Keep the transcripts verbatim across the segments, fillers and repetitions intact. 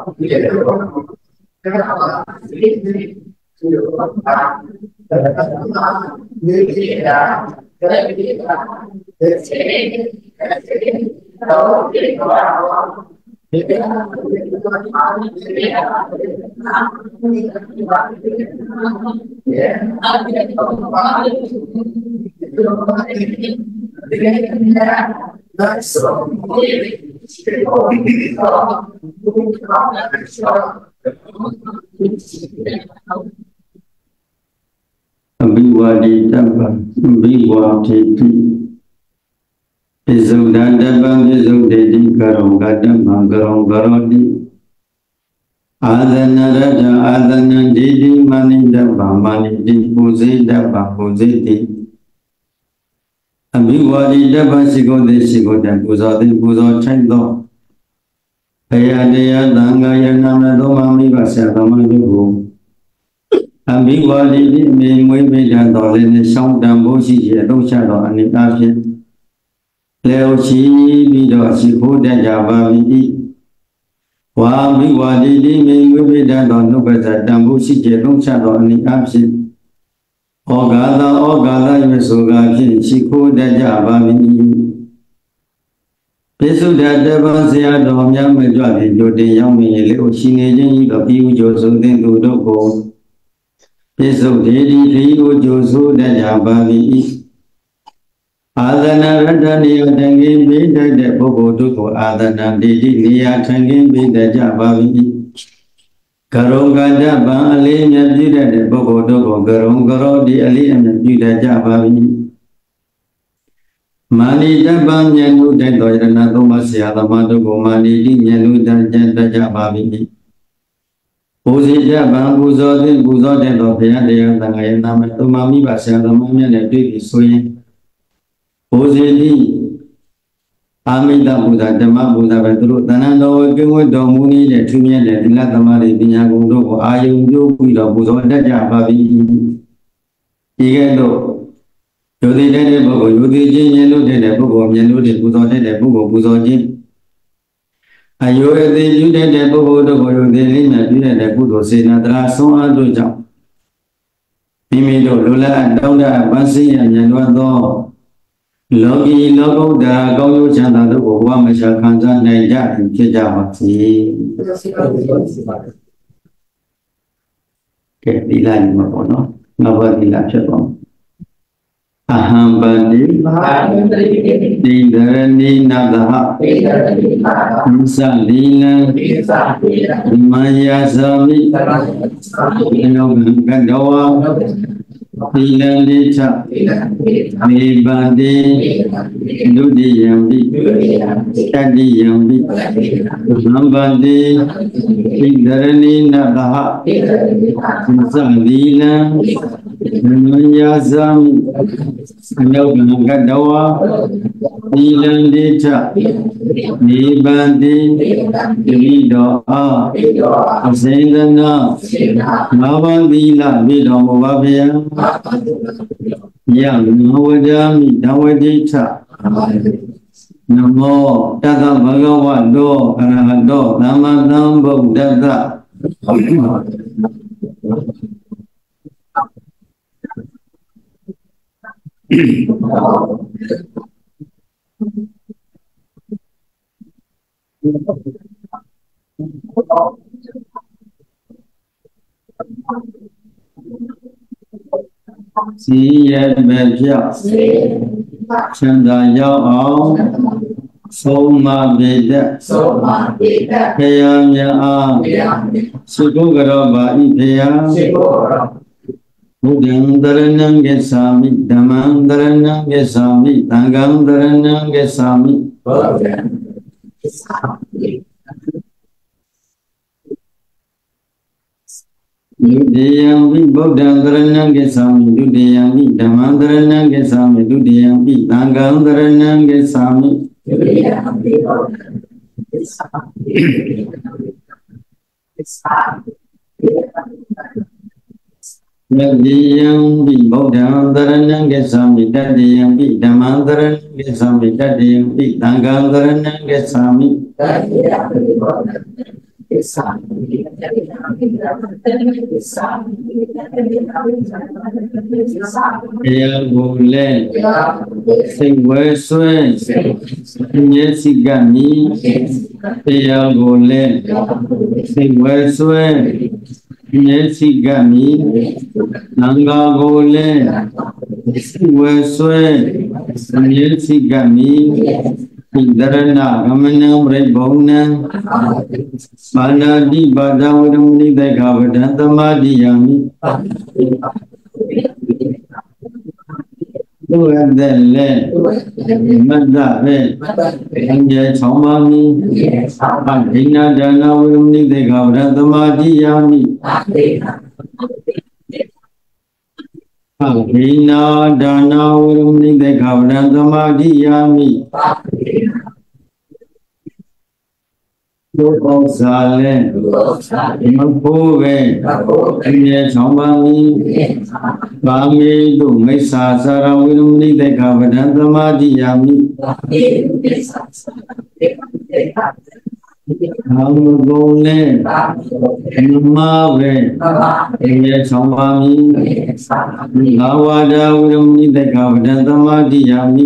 Abhiwadi Dabba, Abhiwadi Isudadabam Isudedi Garong Gadam Garong Garodi Adana Raja Adana Didi Mani Dabba Mani Di Puzi Dabba Puzi Di Abhiwadi Dabba Sigode Sigode Puzadi Puzo Chendo Ayadaya Dangaya Namado Mami Vasya Damadugo Abhiwadi Di Mui Medan Dolin Song Dambo Siji Dosha Ani Afin Leo Chi Bido Sifuda Java Vidi Wa Biwadi Di Mui Medan Dolin Dambo Siji Dosha Ani Afin Ogada Ogada Yesuga Kin Sifuda Java Vidi Pesuda Deva Sia Domya Majwadi Jodi Yami Leo Shine Jin Kapi Josu Den Dudoko Pesu Dedi Liu Josu Da Java Vidi Adana Radani Adangi Bida De Bobo Duko Adana Dedi Lia Tangi Bida Java Vidi Garong Java Ali Nyabida De Bobo Duko Garong Garo Di Ali Nyabida Java Vidi Mani Dabba Nyanu De Doyana Thomasya Damaduko Mani Di Nyanu Da Java Vidi Puzi Dabba Buzo De Buzo De Dopya De Dangaya Nama Tumami Vasya Damamya De Dui Suye Puzi Di Amida Buddha Dhamma Buddha Vedru Tanando Kewo Domuni De Tumya De Dila Tamari Binyagundo Ko Ayung Yoku Do Buzo De Java Vidi Igendo Yodi De Bogo Yodi Jin Yelu De Bogo Yelu De Buzo De Bogo Buzo Jin Ayo De Yude De Bogo Do Yodi Lina Yude De Buzo Sena Tra Son Ado Jam Mimido Lula Dauda Basi Yanwa Do Logi Logo Da Goyo Chanda Do Wamasha Kanza Naija Kijawati Ke Dila Ni Mapono Nava Dila Chapon Aham Bandi Didarani Nadaha Nisa Lina Maya Sami Inogan Gandawa Dila Lita Nibandi Dudi Yambi Tadi Yambi Aham Bandi Didarani Nadaha Nisa Lina Maya Sami Inogan Gandawa Dila Lita Nibandi Dido A Asendana Navandila Bido Mubabia Yang Nawadami Nawadita Namo Tata Bhagavato Arahato Namadam Buddhata Siya Bebya Chanda Yao Soma Veda Kaya Mya Sukugara Bhai Kaya Budang Dharanam Gesami Dhammam Dharanam Gesami Tangam Dharanam Gesami Dudiyampi Budang Dharanam Gesami Dudiyampi Dhammam Dharanam Gesami Dudiyampi Tangam Dharanam Gesami Yadiyampi Budang Dharanam Gesami Dadiyampi Dhammam Dharanam Gesami Dadiyampi Tangam Dharanam Gesami တရားကိုလည်းစိတ်ဝဲဆွဲမျက်စိကမြည်တရားကိုလည်းစိတ်ဝဲဆွဲမျက်စိကမြည်သံဃာကိုလည်းစိတ်ဝဲဆွဲမျက်စိကမြည်ဣဒရဏဂမနံပြိဘုံနံပါဏာတိပါဒဝရမဏိတေခဝဒံသမာဓိယမိတို့ရတဲ့လေမတ္တပဲအင်္ဂေ၆ပါးမိအဒိနာဒါနဝရမဏိတေခဝဒံသမာဓိယမိအဒိနာဒါနဝရမဏိတေခဝဒံသမာဓိယမိတို့အောင်စားလဲမဖို့ပဲအမြဲဆောင်ပါမည်ပါမေတို့မိစ္ဆာစာရဝိရမဏိတေခဝဒံသမာဓိယမိအာမဂုံလဲမမပဲအမြဲဆောင်ပါမည်ငါဝါဒဝိရမဏိတေခဝဒံသမာဓိယမိ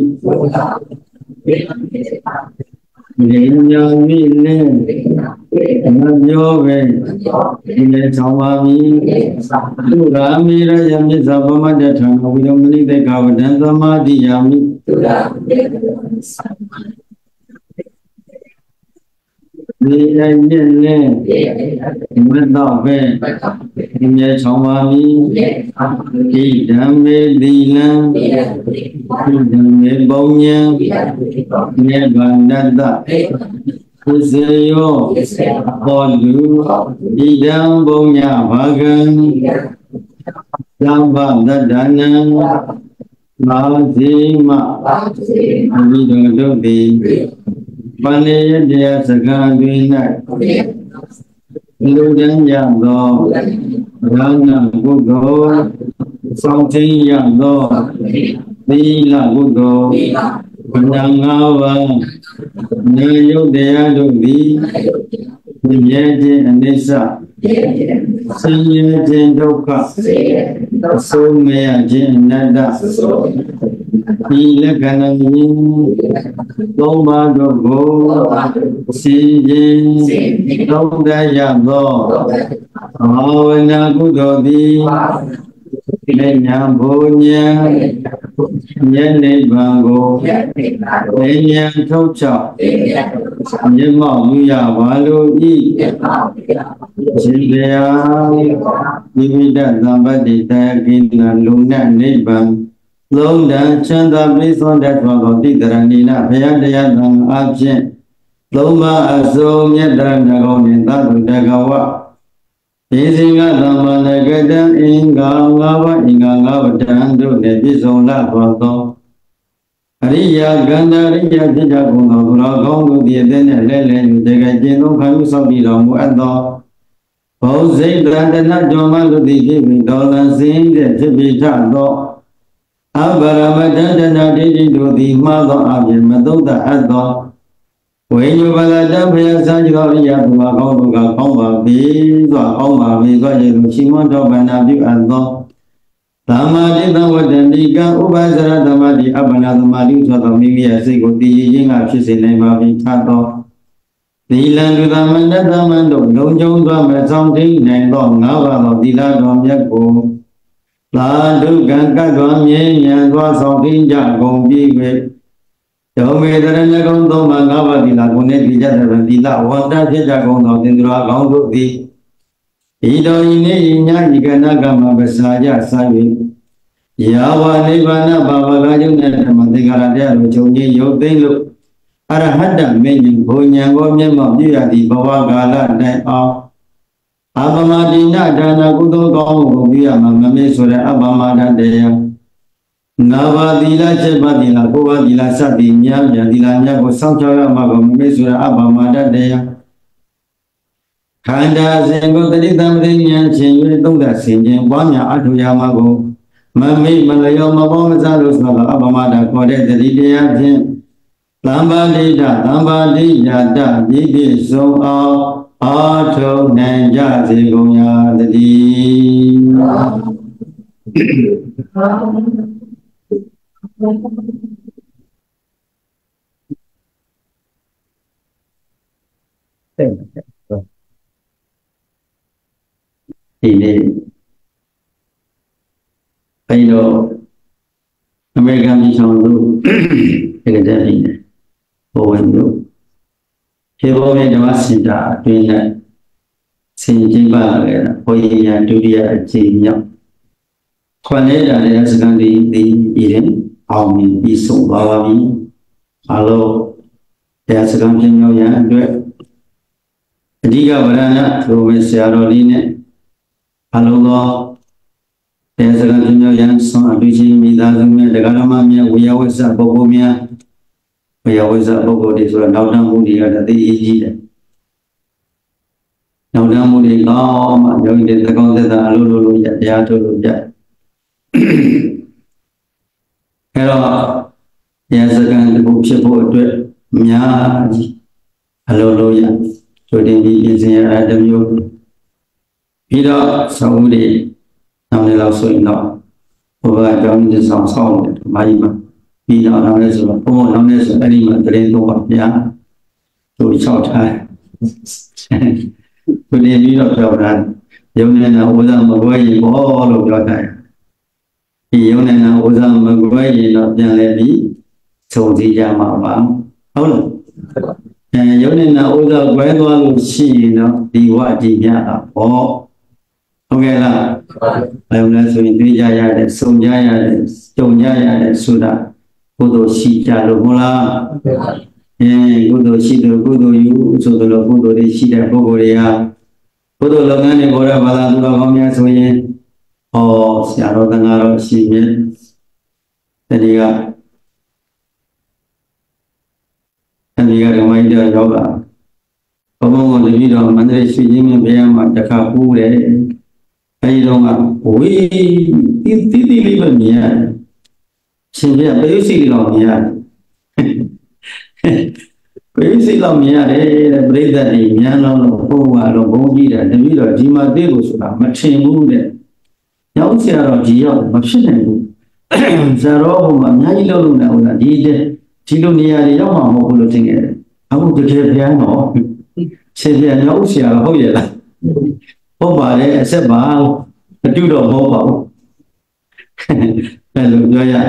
ဉာဏ်ဉာဏ်မိနဲ့မပြောပဲဒီလေချောင်းပါမည်သူရာမေရယမြစ္ဆာပမတ္တထံဝိရမဏိတေခဝဒံသမာဓိယမိဒီအင်းနဲ့မတော့ပဲဒီလေချောင်းပါမည်ဒီဓမ္မေတိလံဒီဓမ္မေပုံညာနေဗန္တတသစ္စေယောဘောလူဣဒံဘုံညာဘာဂံသံဃတတ္တနံမာဇိမအဘိဓမ္မတို့သည်ပဏိယတရားစကားတွင်၌လူတန်းရသောဒါနကုသိုလ်ဆောင်ထင်းရသောသီလကုသိုလ်ခန္ဓာ၅ပါးနေယုတ်တရားတို့သည်မြဲခြင်းအနိစ္စဆင်းရဲခြင်းဒုက္ခအဆုံးမရခြင်းအနတ္တဒီလက္ခဏာခြင်းသုံးပါးတို့ကိုစင်ခြင်းသုံးတတ်ရသောဘာဝနာကုသိုလ်သည်လက်ညာဘုံညာဉာဏ်နိဗ္ဗာန်ကိုဉာဏ်ထုတ်ချမျက်မှောက်ယူရပါလို့ဤရှင်တရားနိမိတသံပတ္တိတကိဏလုံနနိဗ္ဗာန်လုံးတန်ချမ်းသာပြည့်စုံတတ်သောတိတရဏိနဘုရားတရားသံအဖြစ်သုံးပါးအစုံမြတ်တရဏဂုံနှင့်သတ္တုတကဝဒီစီကသမ္မာနဂတံအင်္ဂါ၅ပါးအင်္ဂါ၅ပါးတန်တို့နှင့်ပြည့်စုံလာသောအရိယာကန္တရိယဖြစ်ကြကုန်သောသူတော်ကောင်းတို့သည်အသက်နှင့်လဲလှယ်၍တကယ်ကျင့်သုံးခံယူဆောင်ပြီးတော်မူအပ်သောဘုဇိတရတနာတော်မှလူသည်ဖြစ်ပြီးတော်လန်စင်းတဲ့ဖြစ်ပြီးထသောအဘရမတန္တနာတိတိတို့သည်မှားသောအပြင်မသုံးသပ်အပ်သောဝိညုပလတ္တဘုရားစာကြတော်အရာသူအကောင်းတို့ကကောင်းပါပြီစွာကောင်းပါပြီစွာရေသူရှိမတော်ဗန္နာပြုအပ်သောသမ္မာတိသဝတ္တတိကဥပဇရသမ္မာတိအပ္ပနာသမ္မာတိဆိုသောမိမိရဲ့စိတ်ကိုတည်ရည်ခြင်းကဖြစ်စေနိုင်ပါပြီထသောသီလံဒုသမန္တသမန္တုလုံကျုံသောမဆောင်သိနိုင်သောငါးပါးသောသီလတော်မြတ်ကိုသာဒုက္ခံကတ်တော်မြင်ဉာဏ်သောဆောင်သိကြကုန်ပြီး၍ဒုမေတရဏဂုံသုံးပါးငါးပါးသီလကိုနှင့်ဒီကြတဲ့သီလဝန္တဖြစ်ကြကုန်သောသင်္ကြန်ကောင်းတို့သည်ဤတော်ဤနေ့ညဤကနာကမပစာကြစာ၍ယာဝနိဗ္ဗာန်ဘာဝကယုံနဲ့ဓမ္မသင်္ကာရတရားတို့ချုပ်ငြိမ်းရုပ်သိမ်းလို့အရဟတမင်းကြီးဘုံဉာဏ်ကိုမျက်မှောက်ပြုရသည့်ဘဝကာလတိုင်အောင်အပမတိနာဒါနကုသိုလ်ကောင်းမှုကိုပြုရမှာမမေ့ဆိုတဲ့အပမဒတရားငါးပါးသီလချက်ပါးသီလကိုးပါးသီလစသည်များများသီလများကိုစောင့်ကြရမှာကိုမမေ့ဆိုတဲ့အပမဒတရားခန္ဓာစဉ်ကိုတတိတံပရိညာချင်း၍သုံးသပ်ဆင်ခြင်းပွားများအထုရမှာကိုမမေ့မလျော်မပေါ်မစားလို့ဆိုတော့အပမဒခေါ်တဲ့တတိတရားဖြင့်သံပါဠိတသံပါဠိယာတပြည့်ပြည့်စုံအောင်အာထုံနိုင်ကြစေကုန်ရာတည်းဒီနေ့ဘယ်လိုအမေရိကန်ပြည်ဆောင်တို့တကယ်တည်းနေဘဝမျိုးခေဘောမြေဓမ္မစင်တာအတွင်းနဲ့ဆင်ကျင်းပါခဲ့တာဘုရားရန်ဒုတိယအကြိမ်မြောက်ခွန်လေးတာရဲ့စကန်ဒီဒီဤရင်အောင်မြင်ပြီးဆုံးသွားပါပြီအလုံးတရားစကန်ပြင်မြောက်ရန်အတွက်အဓိကဗရဏထိုဝေဆရာတော်လေးနဲ့အလုံးသောတရားစကန်ပြင်မြောက်ရန်ဆုံးအတွေ့ချင်းမိသားစုများတရားတော်များဝေယဝိဇ္ဇပုဂ္ဂိုလ်များဝေယဝိဇ္ဇပုဂ္ဂိုလ်တွေဆိုတော့နောက်တန်းမှုတွေကတည်းအကြီးတယ်နောက်တန်းမှုတွေကောင်းမှယောဂီတွေသကောင်းသက်သာအလိုလိုလိုရတရားထုတ်လို့ရအဲတော့တရားစကန်တစ်ခုဖြစ်ဖို့အတွက်အများကြီးအလိုလိုရဆိုတင်ပြီးပြင်ဆင်ရတာတစ်မျိုးပြီးတော့ဆောင်းဦးတွေနောက်နေ့လောက်ဆိုရင်တော့ဘုရားကြောင်းကြီးဆောင်ဆောင်တယ်ဓမ္မကြီးမှာပြီးတော့နောက်နေ့ဆိုတော့ဘုရားနောက်နေ့ဆိုအဲ့ဒီမှာတရင်တော့ဗျာသူချောက်ထားသူနေပြီးတော့ပြောတာယုံနေတာဥစ္စာမကွဲရင်ဘောလို့ပြောတာဒီယုံနေတာဥစ္စာမကွဲရင်တော့ပြန်လဲပြီးသုံးစည်းကြမှာပါဟုတ်လားအဲယုံနေတာဥစ္စာကွဲသွားလို့ရှိရင်တော့ဒီဝဒီမြတာပေါ့ဟုတ်ကဲ့လားဘယ်လိုလဲဆိုရင်တွေ့ကြရတယ်စုံကြရတယ်ကြုံကြရတယ်ဆိုတာကုသိုလ်ရှိကြလို့ဟုတ်လားအဲကုသိုလ်ရှိတယ်ကုသိုလ်ယူဆိုတော့ကုသိုလ်တွေရှိတဲ့ပုဂ္ဂိုလ်တွေဟာကုသိုလ်လုပ်ငန်းတွေပေါ်ရဘာသာသူတော်ကောင်းများဆိုရင်ဟောဆရာတော်တန်ဃာတော်ရှိမြဲတတိကတတိကဓမ္မကြီးတော်ယောဂဘုံဘုံကိုတတိတော်မန္တလေးရှိခြင်းမြဘုရားမှာတခါပူးတယ်အဲဒီတော့ကဝေးတိတိတိလေးပဲမြင်ရတယ်ရှင်ပြပရိသေတိတော်မြင်ရတယ်ပရိသေလောက်မြင်ရတယ်တဲ့ပြိဿတွေမြန်လောလို့ဘုရားတော့ဘုံကြီးတယ်တပည့်တော်ဒီမှာသိလို့ဆိုတာမထင်ဘူးတဲ့ရောက်ဆရာတော်ဒီရောက်မဖြစ်နိုင်ဘူးဆရာတော်ဘုံမှာအများကြီးလုံးလုံးနေဟုတ်လားဒီဒီလိုနေရာတွေရောက်မှာမဟုတ်ဘူးလို့ထင်ခဲ့တယ်အခုတကယ်ဗျာနော်ရှင်ပြရောက်ဆရာဟုတ်ရဲ့လားဟုတ်ပါတယ်အဆက်ပါအတူတော့မဟုတ်ပါဘူးအဲ့လိုပြောရ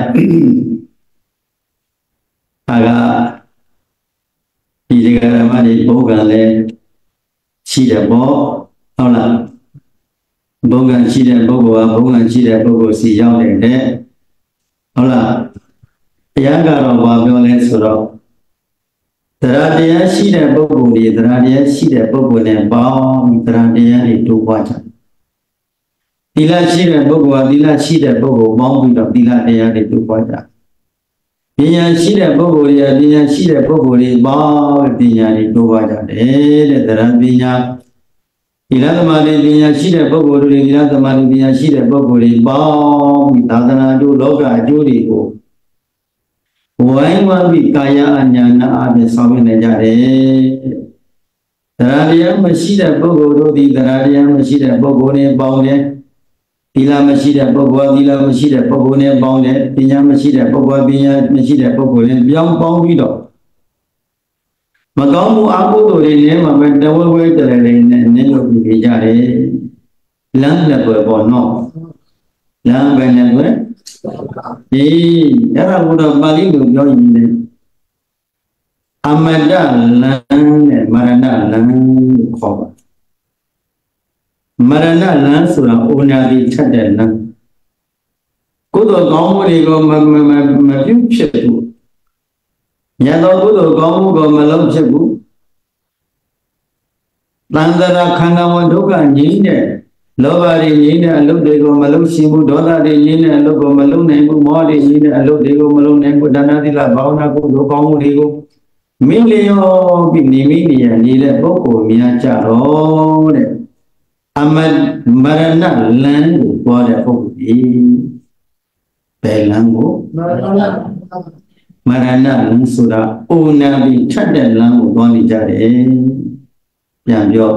အာကဒီကရမတွေဘုံကလည်းရှိတယ်ပေါ့ဟုတ်လားဘုံကရှိတဲ့ပုဂ္ဂိုလ်ကဘုံကရှိတဲ့ပုဂ္ဂိုလ်စီရောက်တယ်တဲ့ဟုတ်လားတရားကတော့ဘာပြောလဲဆိုတော့တရားတရားရှိတဲ့ပုဂ္ဂိုလ်တွေတရားတရားရှိတဲ့ပုဂ္ဂိုလ်နဲ့ပေါင်းတရားတရားတွေတိုးပွားကြသီလရှိတဲ့ပုဂ္ဂိုလ်ကသီလရှိတဲ့ပုဂ္ဂိုလ်ပေါင်းပြီးတော့သီလတရားတွေတိုးပွားကြပညာရှိတဲ့ပုဂ္ဂိုလ်တွေကပညာရှိတဲ့ပုဂ္ဂိုလ်တွေပေါင်းပညာတွေတိုးပွားကြတယ်တဲ့တရားပညာသီလသမာဓိပညာရှိတဲ့ပုဂ္ဂိုလ်တွေသီလသမာဓိပညာရှိတဲ့ပုဂ္ဂိုလ်တွေပေါင်းပြီးသာသနာ့တို့လောကအကျိုးတွေကိုဝိုင်းဝန်းပြီးကာယအညာနာအပြင်ဆောင်ရွက်နေကြတယ်တရားတရားမရှိတဲ့ပုဂ္ဂိုလ်တို့ဒီတရားတရားမရှိတဲ့ပုဂ္ဂိုလ်တွေပေါင်းတယ်သီလမရှိတဲ့ပုဂ္ဂိုလ်သီလမရှိတဲ့ပုဂ္ဂိုလ်နဲ့ပေါင်းတယ်ပညာမရှိတဲ့ပုဂ္ဂိုလ်ပညာမရှိတဲ့ပုဂ္ဂိုလ်နဲ့ပြောင်းပေါင်းပြီးတော့မကောင်းမှုအကုသိုလ်တွေနဲ့မှပဲတဝဲဝဲတလဲလေးနဲ့နင်းလို့ပြီးကြတယ်လမ်းလက်ပဲပေါ့နော်လမ်းပဲနဲ့ပဲဒီအဲ့ဒါကတော့ပါဠိလိုပြောရင်လေအမတ္တလမ်းနဲ့မရဏလမ်းလို့ခေါ်ပါမရဏလမ်းဆိုတာအိုနာတိထက်တဲ့လမ်းကုသိုလ်ကောင်းမှုတွေကိုမမမပြုဖြစ်ဘူးမြတ်သောကုသိုလ်ကောင်းမှုကိုမလုံးဖြစ်ဘူးတန်တရာခန္ဓာဝန်ဒုက္ခငြိမ်းတဲ့လောဘတွေငြိမ်းတဲ့အလုပ်တွေကိုမလုံးရှင်ဘူးဒေါသတွေငြိမ်းတဲ့အလုပ်ကိုမလုံးနိုင်ဘူးမောဟတွေငြိမ်းတဲ့အလုပ်တွေကိုမလုံးနိုင်ဘူးဒါနသီလဘာဝနာကုသိုလ်ကောင်းမှုတွေကိုမိလျောပြီးနေမိနေရနေတဲ့ပုဂ္ဂိုလ်များကြတော့တဲ့အမမရဏလမ်းကိုပေါ်တဲ့ပုဂ္ဂိုလ်ဒီဘယ်လမ်းကိုမရဏလမ်းဆိုတာအိုနာပြီးထက်တဲ့လမ်းကိုသွားနေကြတယ်ပြန်ပြော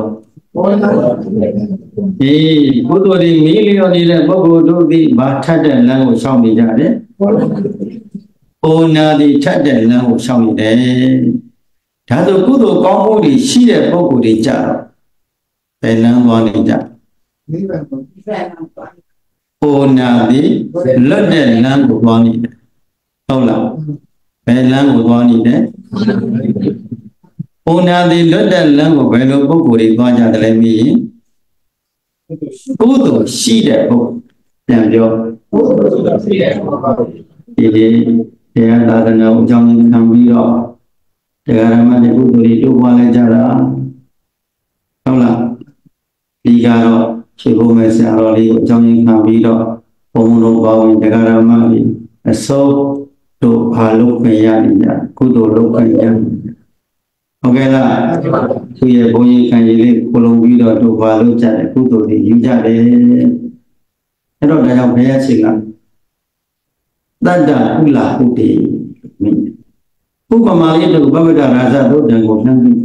အေးကုသိုလ်တွေမီးလျော်နေတဲ့ပုဂ္ဂိုလ်တို့သည်ဘာထက်တဲ့လမ်းကိုရှောင်နေကြတယ်။အိုနာသည်ထက်တဲ့လမ်းကိုရှောင်နေတယ်။ဒါဆိုကုသိုလ်ကောင်းမှုတွေရှိတဲ့ပုဂ္ဂိုလ်တွေကြတော့ဘယ်လမ်းသွားနေကြ။အိုနာသည်လွတ်တဲ့လမ်းကိုသွားနေတယ်။ဟုတ်လား။ဘယ်လမ်းကိုသွားနေတယ်။အိုနာသည်လွတ်တဲ့လမ်းကိုဘယ်လိုပုဂ္ဂိုလ်တွေသွားကြတယ်လဲမင်းကုသိုလ်ရှိတဲ့ပုဂ္ဂိုလ်ပြန်ပြောကုသိုလ်ရှိတဲ့ပုဂ္ဂိုလ်ဒီတရားသာသနာကိုအကြောင်းရင်းခံပြီးတော့တရားဓမ္မတွေကုသိုလ်တွေတိုးပွားလိုက်ကြတာဟုတ်လားဒီကတော့ခြေဖို့မဲ့ဆရာတော်လေးကိုအကြောင်းရင်းခံပြီးတော့ဘုံတို့ပါဝင်တရားဓမ္မတွေအစိုးတို့ဘာလို့ခွင့်ရနေကြကုသိုလ်လုပ်ခွင့်ရဟုတ်ကဲ့လားသူရဲ့ဘုန်းကြီးခံရည်လေးကိုလုံးပြီးတော့တို့ဘာလို့ကြတယ်ကုသိုလ်တွေယူကြတယ်အဲ့တော့ဒါကြောင့်ဘုရားရှင်ကတတ္တကုလပုတ္တိဥပမာလေးတို့ဘဝဒရာဇသုတ်တံကိုနှံပြီး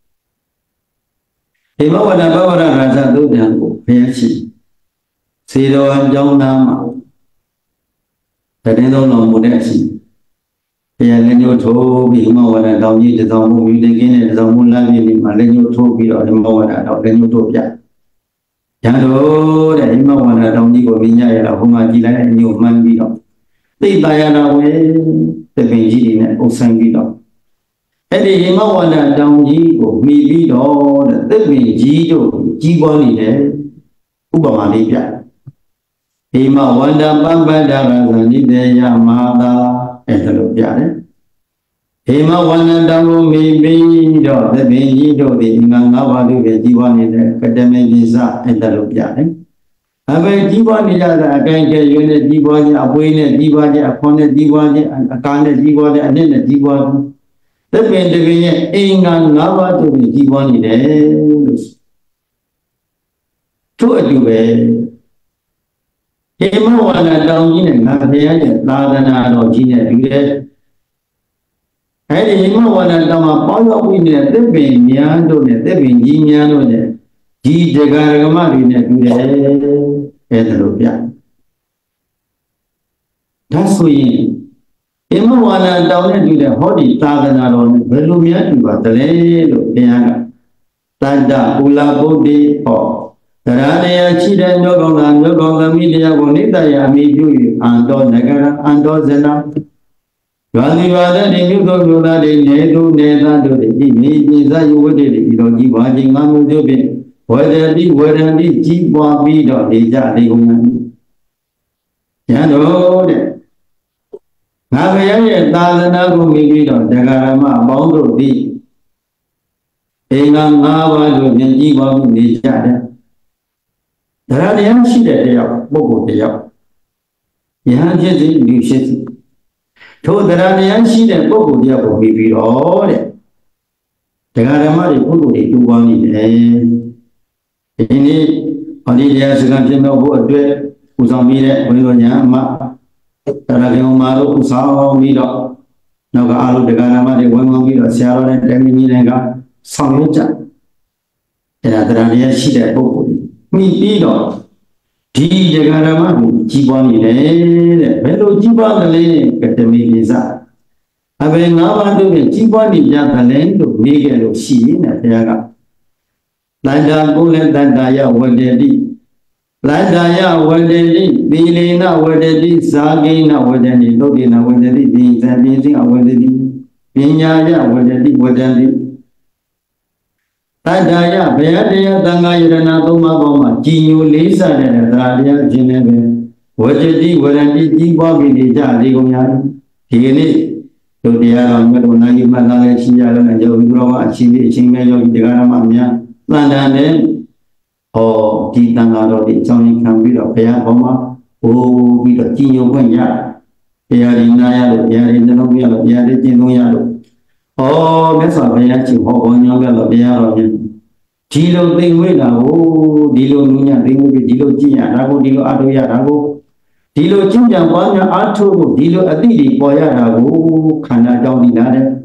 ဒီဘဝဒဘဝဒရာဇသုတ်တံကိုဘုရားရှင်စေတော်အကြောင်းသားမှာတည်င်းသုံးတော်မူတဲ့အရှိဘုရားလည်းညှို့ထိုးပြီးမဝဒတောင်ကြီးတစောင်းမှုမြူတင်ကင်းတဲ့တစောင်းမှုလမ်းကြီးဒီမှာလည်းညှို့ထိုးပြီးတော့မဝဒတော့လည်းညှို့ထိုးပြရန်တို့တဲ့ဒီမဝဒတောင်ကြီးကိုမြင်ရရတော့ဘုမကြည်လိုက်ညှို့မှန်းပြီးတော့သိတာရတော့ဝေတပင်ကြီးတွေနဲ့အုပ်ဆိုင်ပြီးတော့အဲ့ဒီဒီမဝဒတောင်ကြီးကိုမှီပြီးတော့တဲ့တပင်ကြီးတို့ကြီးပွားနေတယ်ဥပမာလေးပြဒီမဝန္တပပ္ပဒရာဇနိတေယမဟာသာအဲ့ဒါလိုပြတယ်ဟေမဝန္တတောင်ကိုမီပြီးတော့သဗ္ဗင်ကြီးတို့ဒီငါးပါးတို့ပဲကြီးပွားနေတဲ့ကတမေပိစအဲ့ဒါလိုပြတယ်အဘယ်ကြီးပွားနေကြတာအကိုင်းကျရွေးနဲ့ကြီးပွားခြင်းအပွေးနဲ့ကြီးပွားခြင်းအခွန်နဲ့ကြီးပွားခြင်းအကားနဲ့ကြီးပွားခြင်းအနှစ်နဲ့ကြီးပွားခြင်းသဗ္ဗင်တပင်ရဲ့အင်္ဂါငါးပါးတို့ပဲကြီးပွားနေတယ်လို့သူ့အတူပဲဟေမဝန္တတောင်ကြီးနဲ့ငါဘုရားရဲ့သာသနာတော်ကြီးနဲ့တူတယ်အဲ့ဒီဟေမဝန္တတောင်မှာပေါရောက်ပြီးနေတဲ့သစ်ပင်များတို့နဲ့သစ်ပင်ကြီးများတို့နဲ့ဒီတရားဓမ္မတွေနဲ့တူတယ်အဲ့ဒါလိုပြဒါဆိုရင်ဟေမဝန္တတောင်နဲ့တူတဲ့ဟောဒီသာသနာတော်နဲ့ဘယ်လိုများတူပါသလဲလို့ဘုရားကတတ္တကုလပုတ္တိဟောတရားတရားရှိတဲ့မျိုးကောင်းတာမျိုးကောင်းသမီးတရားကိုနိတ္တရာအမိပြု၍အန္တောနဂရအန္တောဇနာရွာစီရွာတဲ့ဒီမြို့သောမြို့သားတွေနေသူနေသားတို့ဒီမိမိဇာယဝတ္တိဒီလိုကြီးပွားခြင်းငါမျိုးတို့ဖြင့်ဝေဒတိဝေဒတိကြီးပွားပြီးတော့နေကြလေကုန်များ။ရန်တို့တဲ့ငါဘုရားရဲ့သာသနာကိုမိပြီးတော့တရားဓမ္မအပေါင်းတို့သည်အင်္ဂါ၅ပါးတို့မြင်ကြီးပွားမှုနေကြတယ်။တရားတရားရှိတဲ့တရားပုဂ္ဂိုလ်တရားယဟန်ဖြစ်စီလူဖြစ်စီထိုတရားတရားရှိတဲ့ပုဂ္ဂိုလ်တရားကိုပြီးပြီးတော့တဲ့တရားဓမ္မတွေပုဂ္ဂိုလ်တွေတူပေါင်းနေတယ်ဒီနေ့ဟောဒီတရားစကားပြမဲ့ဖို့အတွက်ပူဆောင်ပြီးတဲ့ဘုရားညာအမတရားတော်မှာတို့ပူဆောင်ပြီးတော့နောက်ကအားလုံးတရားဓမ္မတွေဝန်းဝန်းပြီးတော့ဆရာတော်နဲ့တိုင်မင်းကြီးတွေကဆောင်ရွက်ကြအဲ့ဒါတရားတရားရှိတဲ့ပုဂ္ဂိုလ်မိပြီးတော့ဒီတရားဓမ္မကိုကြီးပွားနေတယ်တဲ့ဘယ်လိုကြီးပွားသလဲကတမေပိစအဘယ်ငါးပါးတို့နဲ့ကြီးပွားနေကြသလဲလို့မေးခဲ့လို့ရှိရင်တဲ့ဘုရားကလန္တာကိုလည်းတတ္တယဝတ္တိလန္တာယဝတ္တိသီလေနဝတ္တိဇာကိနဝတ္တိသုတ်တိနဝတ္တိသီဇံပြင်းစင်အဝတ္တိပညာယဝတ္တိဝတ္တိတတ္တယဘယတရားသံဃာယရဏသုံးပါးပေါင်းမှာကြည်ညိုလေးစားတဲ့တရားတရားခြင်းနဲ့ပဲဝတ္တိဝရတိကြီးပွားပြီးနေကြလေကုန်များဒီကနေ့တို့တရားတော်မြတ်တော်နိုင်မှသာလည်းရှိရလို့နဲ့ယောဂီတော်ကအချင်းချင်းအချင်းမဲ့ယောဂီတရားဓမ္မများတန်တန်နဲ့ဟောဒီတန်ဃာတော်ဒီအကြောင်းရင်းခံပြီးတော့ဘုရားဘောမှာဟိုပြီးတော့ကြည်ညိုခွင့်ရတရားဒီနာရလို့တရားဒီနှလုံးသွင်းရလို့တရားဒီကျင့်သုံးရလို့ဩမြတ်စွာဘုရားရှင်ဟောပေါ်ညောင်းကြလို့တရားတော်ရှင်ဒီလိုသိဝိတာကိုဒီလိုနုညသိဝိပြီးဒီလိုကြည်ရတာကိုဒီလိုအထုရတာကိုဒီလိုကျင့်ကြံပွားများအားထုတ်ဖို့ဒီလိုအတိတွေပေါ်ရတာကိုခန္ဓာကြောင့်ဒီလားတဲ့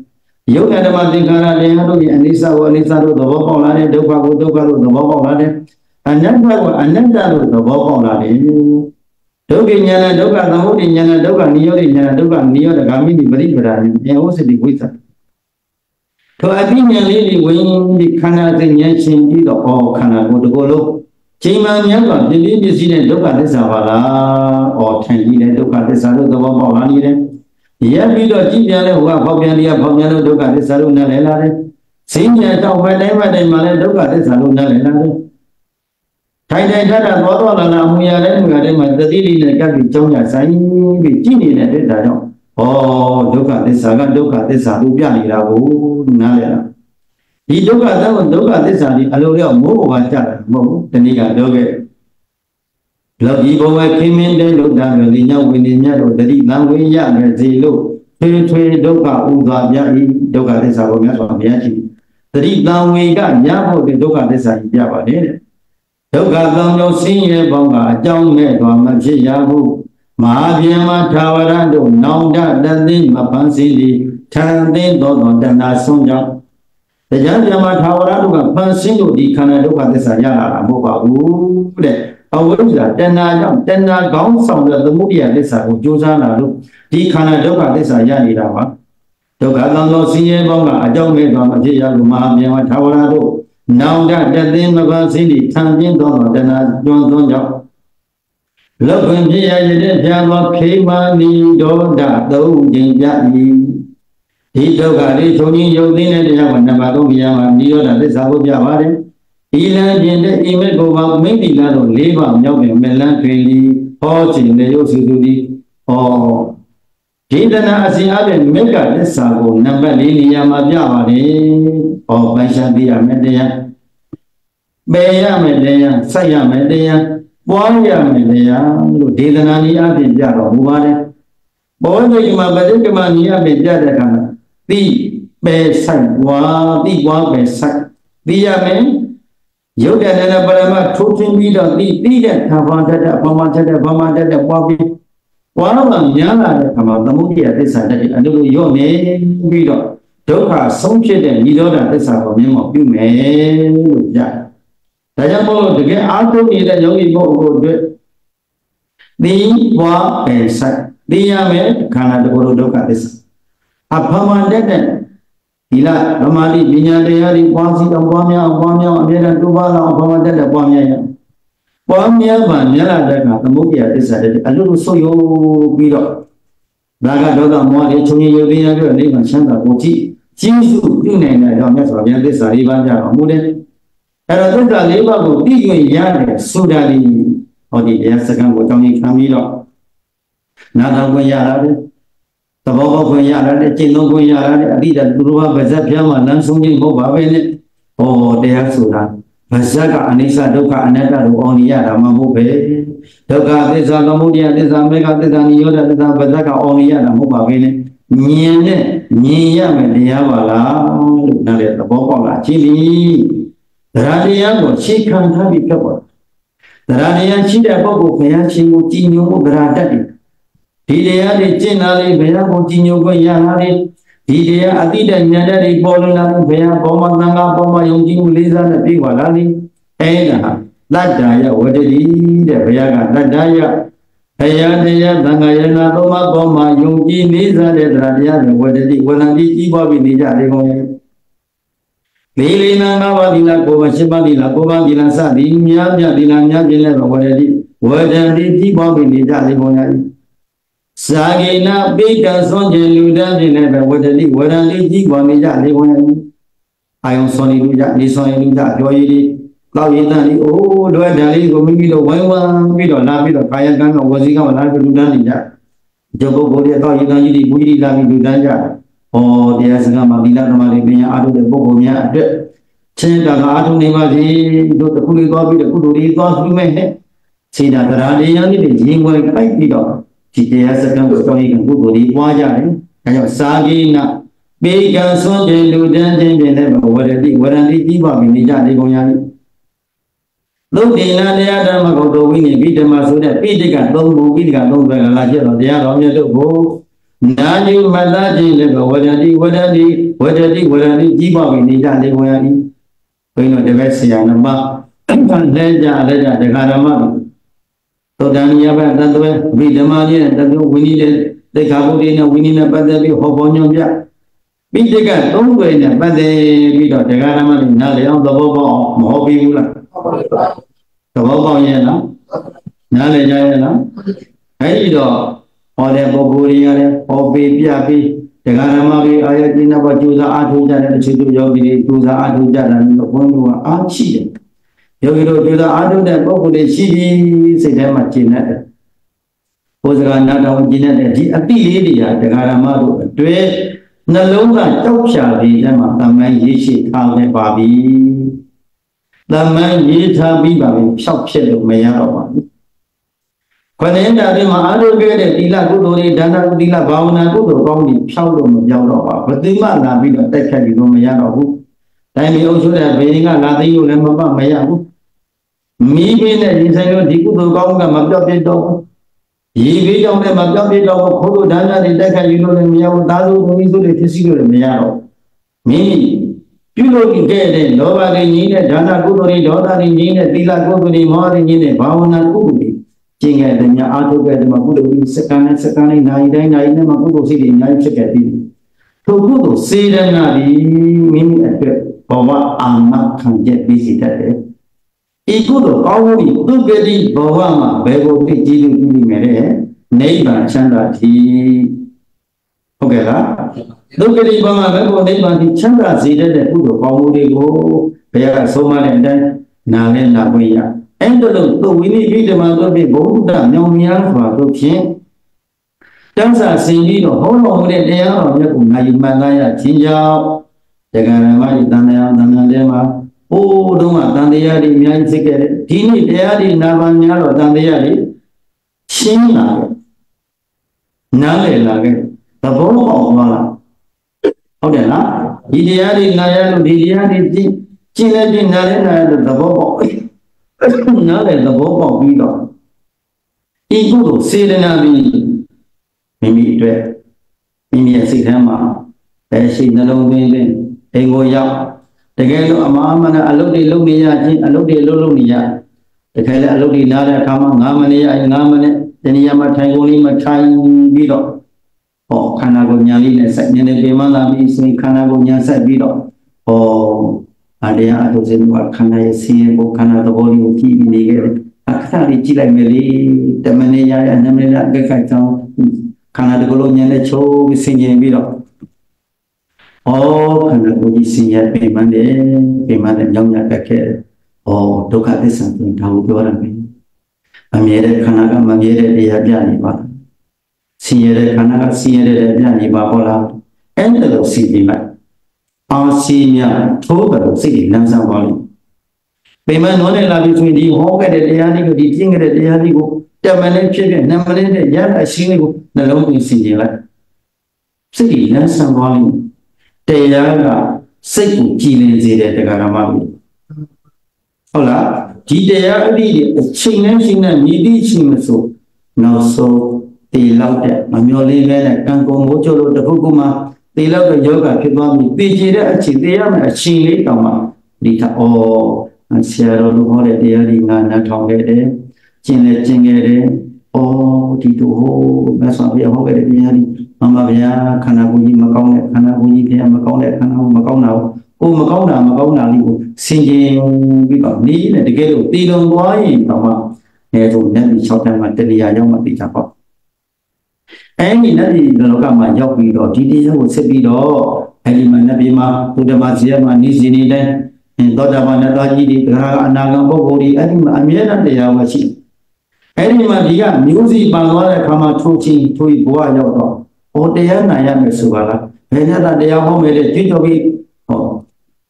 ယုတ်ဓမ္မသင်္ခါရတရားတို့ရဲ့အနိစ္စကိုအနိစ္စတို့သဘောပေါက်လာတယ်ဒုက္ခကိုဒုက္ခတို့သဘောပေါက်လာတယ်အနတ္တကိုအနတ္တတို့သဘောပေါက်လာတယ်ဒုက္ခဉာဏ်ဒုက္ခသမုဒိဉာဏ်ဒုက္ခနိရောဓဉာဏ်ဒုက္ခနိရောဓဂามိတိပရိပဒါဉာဏ်ဉာဏ်ဥစ္စတိဝိသထိုအတိဉာဏ်လေးတွေဝင်ပြီးခန္ဓာသိဉာဏ်ရှင်ပြီးတော့ဩခန္ဓာကိုယ်တစ်ခုလုံးချိန်မှန်များစွာပြည့်ပြည့်ပစ္စည်းနဲ့ဒုက္ခသစ္စာပါလားဩထိုင်ကြည့်တဲ့ဒုက္ခသစ္စာတို့သဘောပေါက်လာနေတယ်ရပ်ပြီးတော့ကြည့်ပြန်လဲဟိုကပေါက်ပြန်တရားပေါက်ပြန်လို့ဒုက္ခသစ္စာတို့နားလည်လာတယ်ဈဉ္ဉာတောက်ပဲတိုင်းပဲတိုင်းမှာလဲဒုက္ခသစ္စာတို့နားလည်လာတယ်ထိုင်ထိုင်ထထသောသောလာလာအမှုရတဲ့မှုရတဲ့မှာသတိလေးနဲ့ကပ်ပြီးကြောင်းရဆိုင်ပြီးကြည့်နေတဲ့တဲ့ဒါကြောင့်ဩဒုက္ခသစ္စာကဒုက္ခသစ္စာတို့ပြနေတာကိုနားလည်လားဒီဒုက္ခသစ္စာဒုက္ခသစ္စာဒီအလိုလျောက်မိုးပေါ်မှာကြတာမဟုတ်ဘူးတနည်းကပြောခဲ့လောကီဘဝခင်းမင်းတဲ့လို့တာမျိုးဒီညဝိနည်းမြတ်တို့တတိတံဝေရမယ်စီလို့ထွေထွေဒုက္ခဥစွာပြ၏ဒုက္ခသစ္စာကိုမြတ်စွာဘုရားရှိတတိတံဝေကရဖို့တဲ့ဒုက္ခသစ္စာကြီးပြပါတယ်တဲ့ဒုက္ခသုံးမျိုးဆင်းရဲပေါင်းကအကြောင်းမဲ့သွားမဖြစ်ရဘူးမဟာဗျမထာဝရတို့နောင်တတသိမပန်းစီသည်ထံသိသောသောတဏှာဆုံးကြောင့်တရားဗျမထာဝရတို့ကပန်းစင်းတို့ဒီခန္ဓာဒုက္ခသစ္စာရလာတာမဟုတ်ပါဘူးတဲ့အဝိဇ္ဇာတဏှာကြောင့်တဏှာကောင်းဆောင်တဲ့သမုဒိယသစ္စာကိုကြိုးစားလာလို့ဒီခန္ဓာဒုက္ခသစ္စာရနေတာပါဒုက္ခသံသောဆင်းရဲပေါင်းကအကြောင်းမဲ့သွားမဖြစ်ရဘူးမဟာဗျမထာဝရတို့နောင်တတသိမပန်းစီသည်ထံသိသောသောတဏှာကျွန်းသွန်းကြောင့်လောကင်ပြရရတဲ့ဖြာသောခေမာနီဒေါဒသုံးခြင်းပြ၏ဒီဒုက္ခလေးချုပ်ချင်းယုတ်သိတဲ့တရားမှာနံပါတ်သုံးတရားမှာနိရောဓသစ္စာကိုပြပါတယ်ဤလမ်းပြင်တဲ့အိမေကိုပါမိတိလာတို့၄ပါးမြောက်တဲ့မလန်းတွင်ဒီဟောခြင်းနဲ့ရုပ်စုသူဒီဟောဒီတနာအစဉ်အပြင်မေကသစ္စာကိုနံပါတ်၄နေရာမှာပြပါတယ်ဟောပိုင်ရှားသိရမယ်တရားပယ်ရမယ်တရားဆက်ရမယ်တရားပွားရမယ်တရားလို့ဒေသနာနည်းအပြင်ပြတော့မူပါတယ်ဘောဓိကမှာပဋိကမနည်းအပြင်ပြတဲ့အခါမှာသိပယ်ဆိုင်ပွားသိပွားပယ်ဆိုင်သိရမယ်ရုပ်တဲ့နဲ့ပရမထိုးထင်းပြီးတော့သိသိတဲ့သဘာဝတတ်ဗမာတတ်ဗမာတတ်ပွားပြီးပွားမှများလာတဲ့အခါမှာသမုဒိယသစ္စာတည်းအလိုလိုရော့နေပြီးတော့ဒုက္ခဆုံးဖြစ်တဲ့និရောဓသစ္စာကိုမြင်မောပြုမယ်လို့ပြတယ်ဒါကြောင့်မို့တကယ်အားထုတ်နေတဲ့ယောဂီပုဂ္ဂိုလ်အတွက်သိပွားပယ်ဆိုင်သိရမယ်ခန္ဓာတဘောဒုက္ခသစ္စာအဖမတတ်တဲ့ဒီလားဓမ္မတိပညာတရားတွေပွားစီအောင်ပွားများအောင်ပွားများအမြဲတမ်းတိုးပွားအောင်အဖမတတ်တဲ့ပွားများရပွားများမှမြတ်လာတဲ့ကသမုဒ္ဒရာသစ္စာတဲ့အလိုလိုဆုပ်ယုပ်ပြီးတော့ဒါကဒေါသမောဟတွေချုပ်ငြိမ်ရုပ်သိရပြီးနိဗ္ဗာန်ချမ်းသာကိုကြည့်ကျေးဇူးပြုနိုင်တဲ့ကြောင့်မြတ်စွာဘုရားသစ္စာလေးပါးကြတော်မူတယ်အဲ့တော့သစ္စာလေးပါးကိုသိခွင့်ရတယ်ဆိုတာဒီဟောဒီတရားစကားကိုတောင်းရင်ခံပြီးတော့နားထောင်ခွင့်ရတာလေသဘောပေါက်ခွင့်ရတာလေကျင့်သုံးခွင့်ရတာလေအတိတ်သူတို့ကဗဇက်ပြမှာလမ်းဆုံးခြင်းမဟုတ်ပါပဲနဲ့ဟောတရားဆိုတာဗဇက်ကအနိစ္စဒုက္ခအနတ္တတို့အောင်ရတာမှမဟုတ်ပဲဒုက္ခသစ္စာသမုဒယသစ္စာမေဃသစ္စာနိရောဓသစ္စာဗဇက်ကအောင်ရတာမဟုတ်ပါပဲနဲ့မြင်နဲ့မြင်ရမယ်တရားပါလားလို့နားလေသဘောပေါက်လာကြည့်လိတရားတရားကိုရှေ့ခံထားပြီးဖြစ်ပေါ်တရားတရားရှိတဲ့ပုဂ္ဂိုလ်ဘုရားရှင်ကိုကြည်ညိုဖို့တရားတတ်တယ်ဒီတရားတွေကျင့်လာလေဘုရားကိုကြည်ညိုခွင့်ရလာလေဒီတရားအတိတ်ဉာဏ်တွေပေါ်လာလို့ဘုရားဘောမသံဃာပေါ်မှာယုံကြည်မှုလေးစားနဲ့ပြေးပါလာလေအဲ့ဒါတတ္တယဝတ္တိတဲ့ဘုရားကတတ္တယဘုရားတရားသံဃာယနာသုံးပါးပေါ်မှာယုံကြည်လေးစားတဲ့တရားတရားတွေဝတ္တိဝလံပြီးကြီးပွားပြီးနေကြလေကုန်ရဲ့ဒီလိနာငါးပါးဒီလားကိုယ်ပါရှင်းပါဒီလားကိုယ်ပါဒီလားစသည်များများဒီလားများပြင်းလဲဝတ္တိဝတ္တိကြီးပွားပြီးနေကြလေကုန်ရဲ့သာဂိနာပိတ္တဆွန်ကျင်လူတန်းပြင်းလဲဝတ္တိဝရံလေးကြီးပွားနေကြလေကုန်ရဲ့အာယုံဆွန်နေလူကြနေဆွန်ရင်လူကြပြောရည်ဒီကောက်ရည်တန်ဒီအိုးလွယ်တန်လေးကိုမိမိတို့ဝိုင်းဝန်းပြီးတော့လာပြီးတော့ကာယကံကဝစီကံလာပြီးလူတန်းနေကြဒီပုဂ္ဂိုလ်တွေကောက်ရည်တန်ကြီးဒီဘူးကြီးလာပြီးလူတန်းကြဟောတရားစကားမှာသီလဓမ္မတွေပညာအားထုတ်တဲ့ပုဂ္ဂိုလ်များအတွက်ချင်းတာကအားထုတ်နေပါစေတို့တစ်ခုလေးသွားပြီးတော့ကုသိုလ်တွေသွားပြီးမဲ့ဟဲ့ခြေတာတရားတရားလေးတွေရင်ဝင်ပိုက်ပြီးတော့ဒီတရားစကားကိုတောင်းရင်ကုသိုလ်တွေပွားကြတယ်အဲကြောင့်စာကိနာပေကံဆွန်တဲ့လူတန်းချင်းပြင်တဲ့ဝရတိဝရံတိကြီးပါပြီးနေကြနေကုန်ရည်သုတ်တိနာတရားဓမ္မကိုတော်ဝိနည်းပိဓမ္မဆိုတဲ့ပိဋကသုံးခုပိဋကသုံးပဲလာကျတော့တရားတော်မြတ်တို့ကို Naju Mataji level, Wadadi, Wadadi, Wadadi, Wadadi, Jiba, Nija, the Wadi, we know the Vessia and Ba, Leja, Leja, the Karama. So Daniaba, that way, we the Mali, that we needed the Kabudina, we need a Badabi, Hobonia. We take a don't win, but they beat the Karama, Nali on the Bobo, Mobi, the Bobo Yana, Nale Jayana, hey, dog. Or the Boburia, or baby, the Garamari, I didn't know what you are to that and to do your video to the Adu and the one who are cheating. You go to the Adu that Bobu, the Chidi, say them at Gina. Was not on Gina, the Abilia, the Garamado, Dway, Nalonga, Topsha, the Lama, the man Yishi, Kale Babi. The man Yita Biba, shop shed of Mayama. When the end of the Mahado get Dila Gudori, Dana Dila Bauna Gudo, Bondi, Shadow, Yellow, but the man that be the tech had no Mayano. Time he also had Vedinga, nothing you remember Mayahu. Me being a designer, Dikudo Gonga, Magabi dog. Ye be on the Magabi dog, Kodo Dana, the deck, you know, the Miao Dazu, who is the physical Mayano. Me, you look get it, nobody needed Dana Gudori, Dona needed Dila Gudori, more in a Bauna Gudi. King at the Auto get the Magudu, second, second, nine, nine, nine, Magudu city, nine, check at it. To Gudu, see them Nadi, meaning at the Bova, I'm not can get busy that day. Igudu, already, do get it, Bovama, Bebo, Pitti, Mere, neighbor, Chandra, T. Okay, look at it, Bama, Bebo, neighbor, Chandra, see that Gudu, already go, they are so much and then, Nalen, Nagoya. And the we need the mother be bold, no meal for the king. That's a singing of how long they are on the Malaya, Tinja, the Garamari, Dana, Danadema, oh, Duma, Dandiadi, Mian, Tini, Deadi, Navanyaro, Dandiadi, Shina, Nale Lage, the Bobo of Mala. Okay, now, Idiadi, Nayano, Idiadi, Chinaji, Nalena, the Bobo. Now let the Bobo be done. Equal to Sidanabi, Mimi Dre, Mimi Sikama, Beshi Nalone, Ego Yap, the Galo Amamana, Alodi Lumia, Alodi Lulumia, the Kala Alodi Nada Kama, Namania, and Namane, then Yama Tangoli Matai Bido, or Kanago Nyali, Sakyan Bimala, Missing Kanago Nyasa Bido, or Adia to Zenwa Kana see Bokana the volume of T V negative. Akari Chile Meli, the Manaya and the Mela Gakaito, Canada Bologna, Cho, we sing in Vilo. Oh, Canada, sing payment, payment and young Yakake, or Dokati something, how do I mean? Amere Kanaga, Magere, the Abianiba. Sierra Kanaga, Sierra, Abianiba, and the city like. Our senior told the city, Nansan Valley. Payment only love between the home at the Dianico, the king at the Dianico, the Malay, Namalan, Yan, a single, the lonely city. City, Nansan Valley. They are sick, killing the Garamami. Hola, Gidea, a ching and needy ching so. Now so they love that. Mammy and Kanko Mojo, the Hukuma. They love the yoga, people be Pijira, Chidia, a chili, Tama, Lita, oh, and Sierra, the holiday, Nana, Tongue, Chinle, Chingere, oh, Tito, that's what we are already. Mamma, Kanabuji, Macon, Kanabuji, Macon, Macona, oh, Macona, Macona, singing, we got need and the gate of Tito, why, Tama, here to then be short and Materia, young Matita. And in the local Mayoki or T D would say, Bido, Elimanabima, Udamazia, Nizini, and Dodavanaji, Nagambori, and Amira, they are watching. Any Madia, music, Bangala, Kama, Tuchi, Tui, Boa, or they are Nayam Suvala, and they are home at a Titobi. Oh,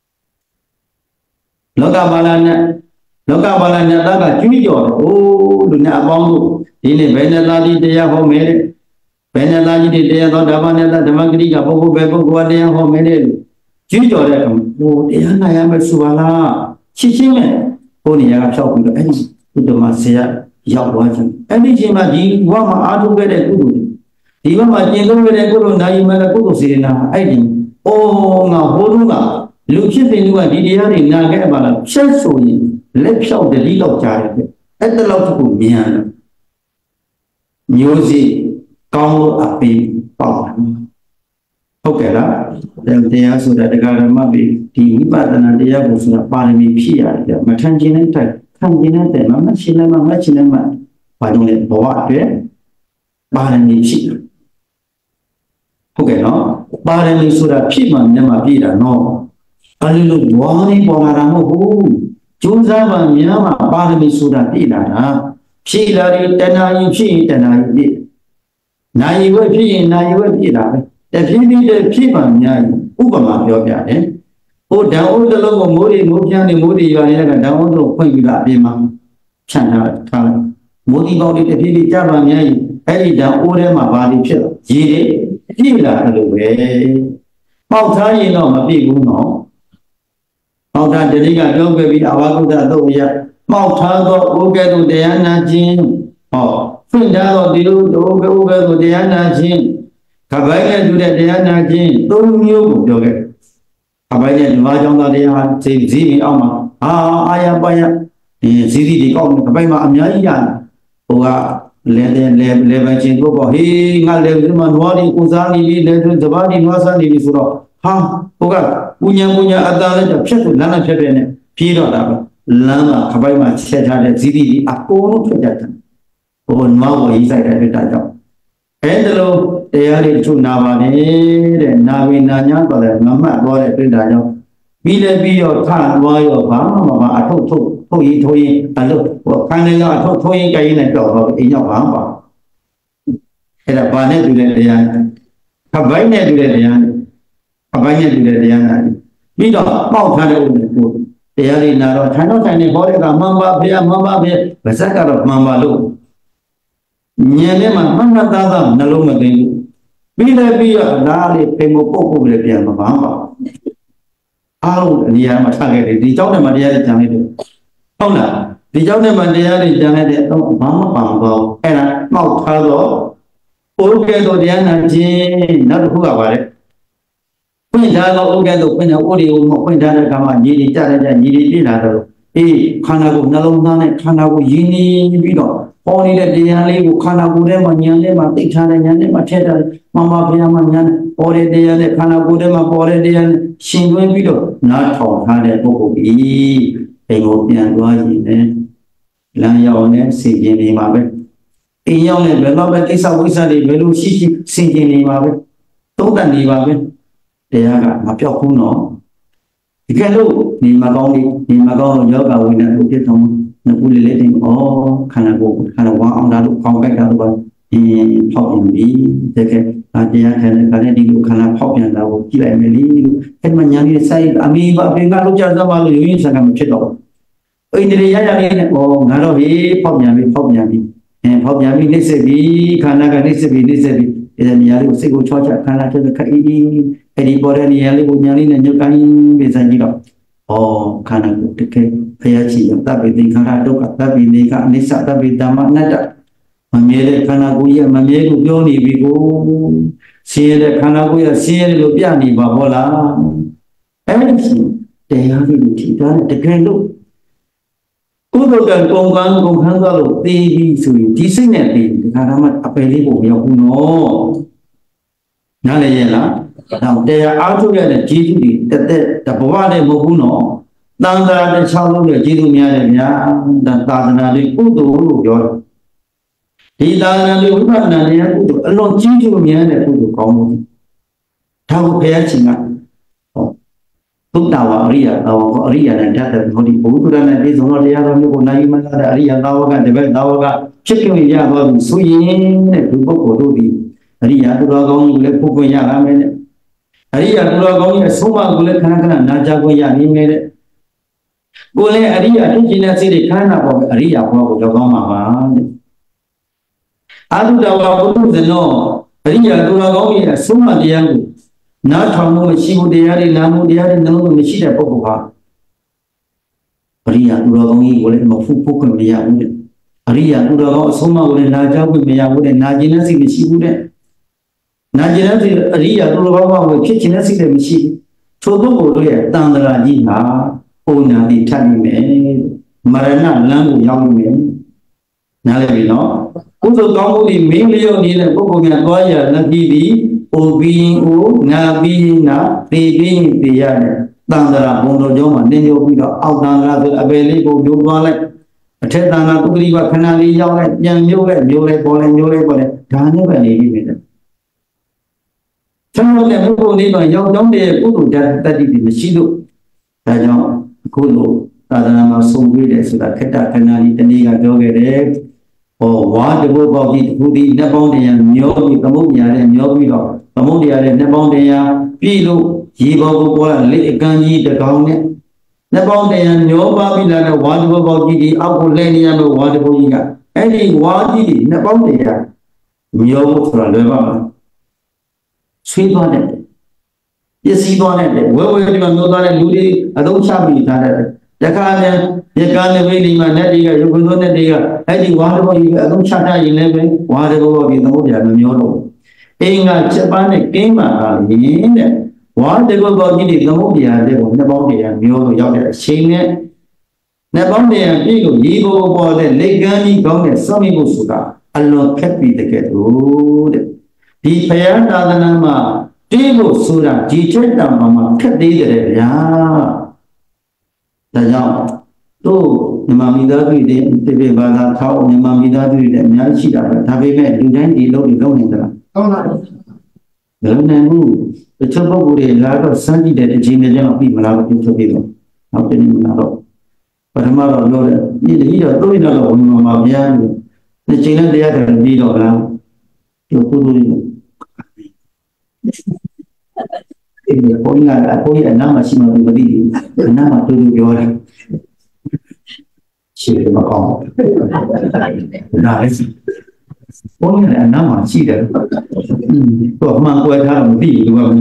Lokabalana, Lokabalana, Laga, Jujo, oh, Luna Bongo, in a Veneladi, they are home made. Penalagi de Davanella, the Magriga, Bobo, Guardia, home made. Jujo, oh, they are Nayam Suvala, Chichime, only I shop to any to the Marcia, Yaw watching. Any Jimaji, Wama, Adu, get a good. ဒီဘက်မှာကျင့်သုံးရတဲ့ကုသိုလ်နာယီမကကုသိုလ်စေနာအဲ့ဒီအိုးငါဟိုတုန်းကလူဖြစ်တဲ့လူကဒီတရားတွေနာခဲ့ပါလားဖြတ်ဆိုရင်လက်ဖြောက်တတိလောက်ကြားတယ်အဲ့တလောက်ကိုမြင်ရတယ်မျိုးစီကောင်းလို့အပင်ပေါက်ပါဟုတ်ကဲ့လားတရားဆိုတာတရားဓမ္မပြီးဒီဝိပဿနာတရားကိုဆိုတာပါရမီဖြည့်ရတယ်မထန်ခြင်းနဲ့တိုက်ခံခြင်းနဲ့တဲ့မမရှိလည်းမမချင်းလည်းမဘာလို့လဲဘဝအတွက်ပါရမီဖြည့်ဟုတ်ကဲ့နော်ပါရမီဆိုတာဖြည့်မှမျက်မှပြည့်တာနော်အဲ့လိုလိုဘဝနဲ့ပေါ်လာတာမဟုတ်ဘူးကျိုးစားမှများမှပါရမီဆိုတာပြည့်လာတာဖြည့်လာရင်တဏှာကြီးဖြည့်ရင်တဏှာကြီးပြည့်နာယီဝဲဖြည့်ရင်နာယီဝဲပြည့်တာပဲတဖြည်းဖြည်းနဲ့ဖြည့်မှများရင်ဥပမာပြောပြတယ်ဟိုဓာတ်ဥဒ္ဒလုံးကိုမိုးရီမိုးပြန်းနေမိုးရီရွာရဲကဓာတ်ဥဒ္ဒလုံးဖွင့်ပြီးတာအပြင်မှာဖြန့်ထားထားလိုက်မိုးဒီပေါင်းလေးတဖြည်းဖြည်းကြပါများရင်အဲ့ဒီဓာတ်အိုးထဲမှာဘာတွေဖြစ်ရေတွေပြည့်လာတယ်လို့ပဲပေါက်ထားရင်တော့မပြည့်ဘူးနော်ပေါက်ထားတတိကပြောခဲ့ပြီးအဝါကုသတော့ရပေါက်ထားသောအိုးကဲ့သို့တရားနာခြင်းဟောဖွင့်ထားသောဒီလိုအိုးကဲ့အိုးကဲ့သို့တရားနာခြင်းခပိုင်းနဲ့တူတဲ့တရားနာခြင်းသုံးမျိုးကိုပြောခဲ့ခပိုင်းနဲ့ဒီမှာကြောင့်သာတရားဇီဇီမီအောင်မှာအာအာယပယဒီဇီဇီဒီကောက်ခပိုင်းမှာအများကြီးရတယ်ဟိုကလဲလဲလဲလဲပဲချင်းတို့ပေါ့ဟေးငါလဲဒီမှာနွားဒီကိုစားနေပြီလဲသူစပါးဒီနွားစားနေပြီဆိုတော့ဟာဟိုကပူညာပူညာအတန်လည်းဖြတ်လို့လမ်းနဲ့ဖြတ်တယ်နဲ့ပြေးတော့တာပဲလမ်းမှာခပိုင်းမှာချက်ထားတဲ့ဇီဇီဒီအကုန်လုံးဖြတ်ကြတယ်ဟိုနွားကိုရေးဆိုင်တဲ့အတွက်ကြောင့်အဲ့ဒါလို့တရားတွေချုပ်နာပါနဲ့တဲ့နာဝိနာညာတော့လည်းမမှတ်တော့တဲ့တွေ့တာကြောင့်ပြီးလည်းပြီးတော့ခါသွားရောဘာမှမပါအထုတ်ထုတ်ထုတ်ရင်ထုတ်ရင်အလုပ်ဟိုခန်းထဲကအထုတ်ထုတ်ရင်ကြရင်လည်းကြောက်တော့အိမ်ရောက်ပါမှာအဲ့ဒါဘာနဲ့တူတဲ့တရားခပိုင်းနဲ့တူတဲ့တရားခပိုင်းနဲ့တူတဲ့တရားနာပြီးတော့ပေါက်ထားတဲ့ဥပဒေကိုတရားတွေနာတော့ထိုင်တော့ထိုင်နေဟောတဲ့ကမှန်ပါဖေမှန်ပါဖေဗဇက်ကတော့မှန်ပါလို့ဉာဏ်နဲ့မှမှတ်မှတ်သားသားနှလုံးမသိဘူးပြီးလည်းပြီးတော့ဒါလေးပင်ကိုပုတ်ပုတ်လေးပြန်မပါပါအားလုံးနေရာမှာထားခဲ့တယ်ဒီเจ้าနဲ့မှတရားတွေကြံလိုက်တယ်ဟုတ်လားဒီเจ้าနဲ့မှတရားတွေကြံလိုက်တဲ့အတော့ဘာမှပါမပေါ့အဲ့ဒါမှောက်ထားတော့အိုးကဲတော့တရားနာခြင်းနောက်တစ်ခုကပါလေဖွင့်ထားတော့အိုးကဲတော့ဖွင့်ထားအိုးတွေကိုမဖွင့်ထားတဲ့ကမှညီတွေကြတဲ့ကြညီတွေပြည့်လာတော့အေးခန္ဓာကိုယ်နှလုံးသားနဲ့ခန္ဓာကိုယ်ရင်းနှီးပြီးတော့ပေါ်နေတဲ့တရားလေးကိုခန္ဓာကိုယ်ထဲမှာဉာဏ်ထဲမှာသိထားတဲ့ဉာဏ်ထဲမှာထည့်ထားမမဘုရားမှာဉာဏ်ပေါ်တဲ့တရားနဲ့ခန္ဓာကိုယ်ထဲမှာပေါ်တဲ့တရားနဲ့ရှင်သွင်းပြီးတော့နားထောင်ထားတဲ့ပုဂ္ဂိုလ်ကြီးအိမ်ကိုပြန်သွားရင်လည်းလမ်းရောက်နေစီကျင်နေမှာပဲအိမ်ရောက်နေဘယ်တော့ပဲကိစ္စဝိစ္စတွေဘယ်လိုရှိရှိစီကျင်နေမှာပဲသုံးတတ်နေပါပဲတရားကမပြောက်ဘူးနော်ဒီကဲလို့နေမကောင်းနေနေမကောင်းလို့ယောဂဝိညာဉ်ကိုပြတ်တော့နကူလေးလေးတင်ဩခန္ဓာကိုယ်ခန္ဓာဝါအောင်တာလို့ကောင်းကြတာလို့အင်းဖောက်ပြန်ပြီတကယ်ဒါတရားခံတဲ့ခါနဲ့ဒီလိုခန္ဓာဖောက်ပြန်တာကိုကြည့်လိုက်မယ်လေအဲ့မှာညာလေးစိုက်အမီဘာပင်ကလို့ကြသမားလို့ရင်းစကားမဖြစ်တော့အိန္ဒြေရရလေးနဲ့ဩငါတော့ဟေးဖောက်ပြန်ပြီဖောက်ပြန်ပြီအဲဖောက်ပြန်ပြီနှိမ့်ဆက်ပြီခန္ဓာကနှိမ့်ဆက်ပြီနှိမ့်ဆက်ပြီအဲ့ဒီနေရာလေးကိုစိတ်ကိုချောချခန္ဓာချက်ခအီးအဲ့ဒီပေါ်တဲ့နေရာလေးကိုညာလေးနဲ့ညှုပ်ကိုင်းပြီးစမ်းကြည့်တော့ဩခန္ဓာကိုတကယ်ဖျားချီတပ္ပိသင်္ခါရဒုက္ခတပ္ပိနေကအနိစ္စတပ္ပိဓမ္မအနတ္တမမြဲတဲ့ခန္ဓာကိုယ်ရဲ့မမြဲလို့ပြောနေပြီကိုဆင်းရဲတဲ့ခန္ဓာကိုယ်ရဲ့ဆင်းရဲလို့ပြနေပါဘောလားအဲ့ဒီတရားလေးကိုထီတာတကယ်လို့ကုသိုလ်ကံကုန်ကံကုန်ခန်းသွားလို့သိပြီးဆိုရင်ဒီစိတ်နဲ့သိဒီခါမှအပယ်လေးကိုမရောက်ဘူးနော်နားလည်ရဲ့လားတော့တရားအားထုတ်ရတဲ့ကျေးဇူးတွေတက်တက်တဘဝနဲ့မဟုတ်ဘူးနော်တန်ခါတစ်ခြားလုံးနဲ့ကျေးဇူးများတယ်ဗျာဒါသာသနာ့လေးကုသိုလ်လို့ပြောတယ်ဒီသာသနာ့လေးဝိပဿနာတရားကုသိုလ်အလွန်ကြီးကျယ်များတဲ့ကုသိုလ်ကောင်းမှုဒါကိုဘုရားရှင်ကဟောသုတ္တဝါအရိယသာဝကအရိယနဲ့တတ်တယ်ဟောဒီဘုရားနဲ့ပြည်စုံတော်တရားတော်မျိုးကိုနိုင်မှလာတဲ့အရိယသာဝကတပည့်သာဝကဖြစ်ကြရသွားပြီဆိုရင်တဲ့ဒီပုဂ္ဂိုလ်တို့ဒီအရိယသူတော်ကောင်းကြီးလည်းပုဂ္ဂိုလ်ရလာမယ်တဲ့အရိယသူတော်ကောင်းကြီးရဲ့ဆုံးမကိုလည်းခဏခဏနာကြားခွင့်ရနေမယ်တဲ့ကိုယ်လည်းအရိယဖြစ်ခြင်းနဲ့စိတ်တွေခန္ဓာပေါ်အရိယဘောကိုရောက်သွားမှာပါတဲ့အာထုတော်ကဘုသူဇနောအရိယသူတော်ကောင်းကြီးရဲ့ဆုံးမတရားကိုနားထောင်လို့မရှိဘူးတရားတွေနားမှုတရားတွေနှလုံးသွင်းမရှိတဲ့ပုဂ္ဂိုလ်ဟာအရိယသူတော်ကောင်းကြီးကိုလည်းမဖုတ်ဖို့ခွင့်မရဘူးတဲ့အရိယသူတော်ကောင်းအဆုံးမကိုလည်းနာကြားခွင့်မရဘူးတဲ့နာကျင်တဲ့စိတ်မရှိဘူးတဲ့နာကျင်တဲ့အရိယာသူတော်ကောင်းကိုဖြစ်ခြင်းနဲ့စိတ်လည်းမရှိထိုပုဂ္ဂိုလ်တို့ရဲ့တန်ត្រာကြီးဟာပုံညာတိထပ်နေမယ်မရဏလမ်းကိုရောက်နေမယ်နားလည်ပြီနော်ကုသိုလ်ကောင်းမှုတွေမင်းလျော့နေတဲ့ပုဂ္ဂိုလ်များသွားရလက်ပြီးပြီးအိုပြီးအိုငါပြီးနာသေပြီးသေရတဲ့တန်ត្រာဘုံတော်ကျောင်းမှာနင်းညိုပြီးတော့အောက်တန်ត្រာဆိုအပယ်လေးကိုညိုသွားလိုက်အထက်တန်ត្រာပုဂ္ဂလိကခဏလေးရောက်လိုက်ပြန်မျိုးလိုက်မျိုးလိုက်ပေါ်လိုက်မျိုးလိုက်ပေါ်လိုက်ဒါနဲ့ပဲနေပြီးနေတယ်ကျွန်တော်လည်းပုဂ္ဂိုလ်လေးတော့ရောက်ကြောင်းတဲ့ကုသိုလ်တတ္တိတွေမရှိလို့ဒါကြောင့်အခုလိုသာသနာမှာဆုံးပြတယ်ဆိုတာခက်တာခဏလေးတနေ့ကပြောခဲ့တယ်ဟောဝါတဘုတ်ပေါက်ကြီးတစ်ခုဒီနှစ်ပေါင်းတရာမျောပြီးသမုဒ္ဒရာနဲ့မျောပြီးတော့သမုဒ္ဒရာနဲ့နှစ်ပေါင်းတရာပြည်လို့ရေပေါ်ကိုပေါ်လာလက်အကန်းကြီးတစ်ကောင်နဲ့နှစ်ပေါင်းတရာမျောပါပြီးလာတဲ့ဝါတဘုတ်ပေါက်ကြီးဒီအောက်ကိုလဲနေရမယ့်ဝါတဘုတ်ကြီးကအဲ့ဒီဝါကြီးဒီနှစ်ပေါင်းတရာမျောဖို့ဆိုတာလွယ်ပါမလားဆွေးသွားတဲ့ပစ္စည်းသွားတဲ့ဝဲဝဲဒီမှာမျိုးသွားတဲ့လူတွေအသုံးချပြီးထားတဲ့ရခါနဲ့ရကားနဲ့ဝိလိမှာနဲ့တွေကရုပ်ကုသိုလ်နဲ့တွေကအဲ့ဒီဝါဒဘောကြီးကအသုံးချထားရင်လည်းပဲဝါဒဘောကြီးသမုဒ္ဒရာမမျိုးတော့အင်းကချက်ပန်းနဲ့ကင်းမှလာရင်တဲ့ဝါဒဘောကြီးတွေသမုဒ္ဒရာတဲ့ကိုနှစ်ပေါင်းတရာမျိုးလို့ရောက်တဲ့အချိန်နဲ့နှစ်ပေါင်းတရာပြည့်လို့ရေဘောပေါ်တဲ့လက်ကမ်းကြီးကောင်းတဲ့စောင့်မိဖို့ဆိုတာအလွန်ခက်ပြီးတကယ်လို့တဲ့ဒီဘုရားသာသနာမှာတေးဖို့ဆိုတာဒီချက်တံမှာမှာခက်သေးတယ်ဗျာဒါကြောင့်တို့မြန်မာမိသားစုတွေတိပိဘာသာထောက်မြန်မာမိသားစုတွေအများကြီးရှိတာပဲဒါပေမဲ့လူတိုင်းဒီလုံးတွေလုံးနေသလားဟုတ်ပါဘူးလုံးနေမှုတချို့ပုဂ္ဂိုလ်တွေလာတော့စမ်းကြည့်တဲ့အချိန်တွေကျတော့ပြီးမလားဘူးသူပြီးတော့နောက်တနေ့မလားတော့ပထမတော့ပြောတယ်ဒီတကြီးတော့တွေးတော့ဝင်မှာဗျာလို့ဒီချိန်နဲ့တရားတယ်ပြီးတော့လားဒီကုသိုလ်တွေဒီပေါ်ရတာပေါ်ရနာမရှိမှမသိဘူးနာမတူတူပြောတယ်ရှိတယ်မကောင်းဘူးနားလေးပေါ်ရတဲ့နာမရှိတယ်တော့မှန်ကွယ်ထားတော့မသိဘူးကမင်း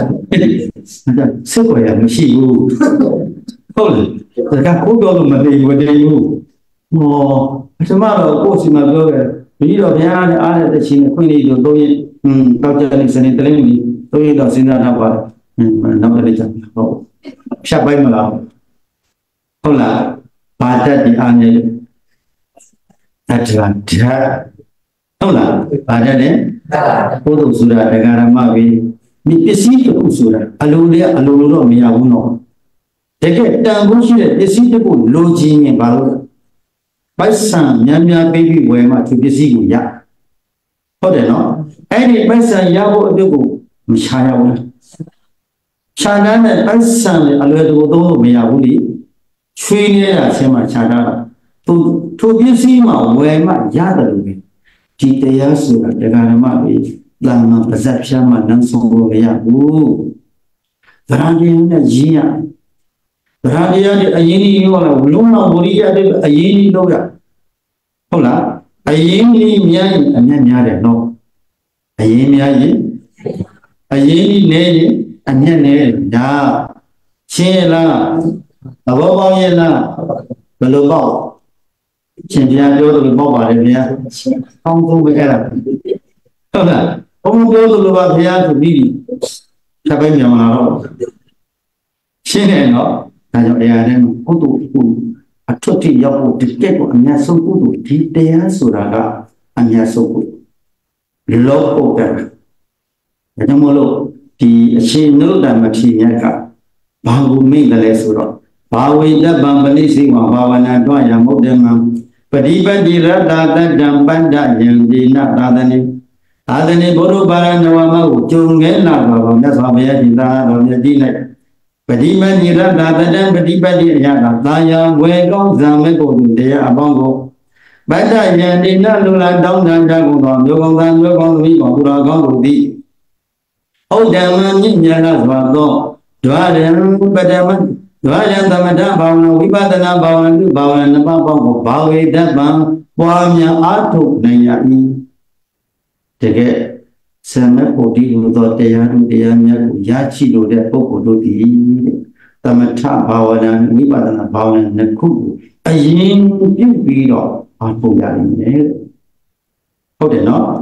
စိတ်ကွယ်ရမရှိဘူးဟုတ်တယ်ဒါကကိုပြောလို့မသိဘူးတည်းဘူးဟောပထမတော့ကိုယ်စီမပြောတယ်ပြီးတော့ဘုရားနဲ့အားတဲ့ချင်းအခွင့်အရေးတို့တော့ရင်อืมတောက်ကြနေစနေတလေးကြီးတော့ရတော့စဉ်းစားထားပါอืมနောက်တစ်ချက်ဟုတ်ဖြတ်ပိုင်းမလားဟုတ်လားဘာတတ်ဒီအားနေတတ်လာဓာတ်ဟုတ်လားဘာတတ်လဲဘုဒ္ဓဆိုတာဒကာရမပဲဒီပစ္စည်းတစ်ခုဆိုတာအလိုလေးအလိုလိုတော့မရဘူးနော်တကယ်တန်ဖိုးရှိတဲ့ပစ္စည်းတစ်ခုလိုချင်ရင်ဘာလို့ပိုက်ဆံများများပေးပြီးဝယ်မှဒီပစ္စည်းကိုရဟုတ်တယ်နော်အဲ့ဒီပိုက်ဆံရဖို့အတွက်ကိုမရှာရဘူးရှာတန်းတဲ့ပိုက်ဆံနဲ့အလွယ်တကူသုံးလို့မရဘူးလေချွေးနေတာဆင်းမှရှာတာသူထိုပစ္စည်းမှဝယ်မှရတယ်လို့ပဲဒီတရားဆိုတာတရားဓမ္မပဲလာမပါဇက်ဖြာမှနန်းဆုံးလို့မရဘူးဗရာဒီနဲ့ရင်းရဗရာဒီရတဲ့အရင်ကြီးရောလာလုံးလုံးဝရိယတဲ့အရင်ကြီးတော့ရဟုတ်လားအရင်ကြီးများရင်အမြတ်များတယ်နော်အရင်များရင်အရင်ကြီးနေရင်အမြတ်နေဒါရှင်းလားသဘောပေါက်ရဲ့လားဘယ်လိုပေါက်ရှင်ပြန်ပြောလို့ပေါက်ပါလေဗျာကောင်းဆုံးပဲအဲ့ဒါဟုတ်လားဘုံပြောလို့ပါဗျာဆိုပြီးဖြတ်ပိုင်းမြန်လာတော့ရှင်းတယ်နော်ဒါကြောင့်တရားနဲ့ကုသိုလ်ကုအထွတ်ထိရောက်ဖို့ဒီတက်ကိုအများဆုံးကုသိုလ်ဒီတရားဆိုတာကအများဆုံးကုလောဖို့ကဲဒါကြောင့်မလို့ဒီအရှင်နုတ္တမဖြစ်မြတ်ကဘာကိုမိတ်တယ်လဲဆိုတော့ဘာဝိတ္တဗံပလိစိဝဘာဝနာတွားရမုဒ္ဓမံပฏิပတိရတ္တတတံပန္ဒယံဒီနသာသနိသာသနိဘုရုပါရဏဝမကိုကြုံငဲလာပါဘောမြတ်စွာဘုရားရှင်သာတော်မြတ်ကြီးလိုက်ပฏิပတိရတ္တတတံပฏิပတိအယတာသာယံဝေကောင်းဇံမေကိုတရားအပေါင်းကိုပန္ဒယံဒီနလူလာတောင်းတန်ကြကုန်သောမျိုးကောင်းသားမျိုးကောင်းသမီးပေါ်သူတော်ကောင်းတို့သည်ဩဓမ္မမြင့်မြတ်စွာသောဒွါရံပဒမဒွါရံသမထဘာဝနာဝိပဿနာဘာဝနာတုဘာဝနာနှစ်ပါးပေါင်းကိုဘာဝေတ္တပံပွားများအားထုတ်နိုင်ရ၏တကယ်ဆံမဲ့ပုဒ်ဒီလိုသောတရားတို့တရားများကိုရရှိလို့တဲ့ပုဂ္ဂိုလ်တို့သည်သမထဘာဝနာဝိပဿနာဘာဝနာနှစ်ခုကိုအရင်ပြုပြီးတော့အားထုတ်ရနိုင်တယ်ဟုတ်တယ်နော်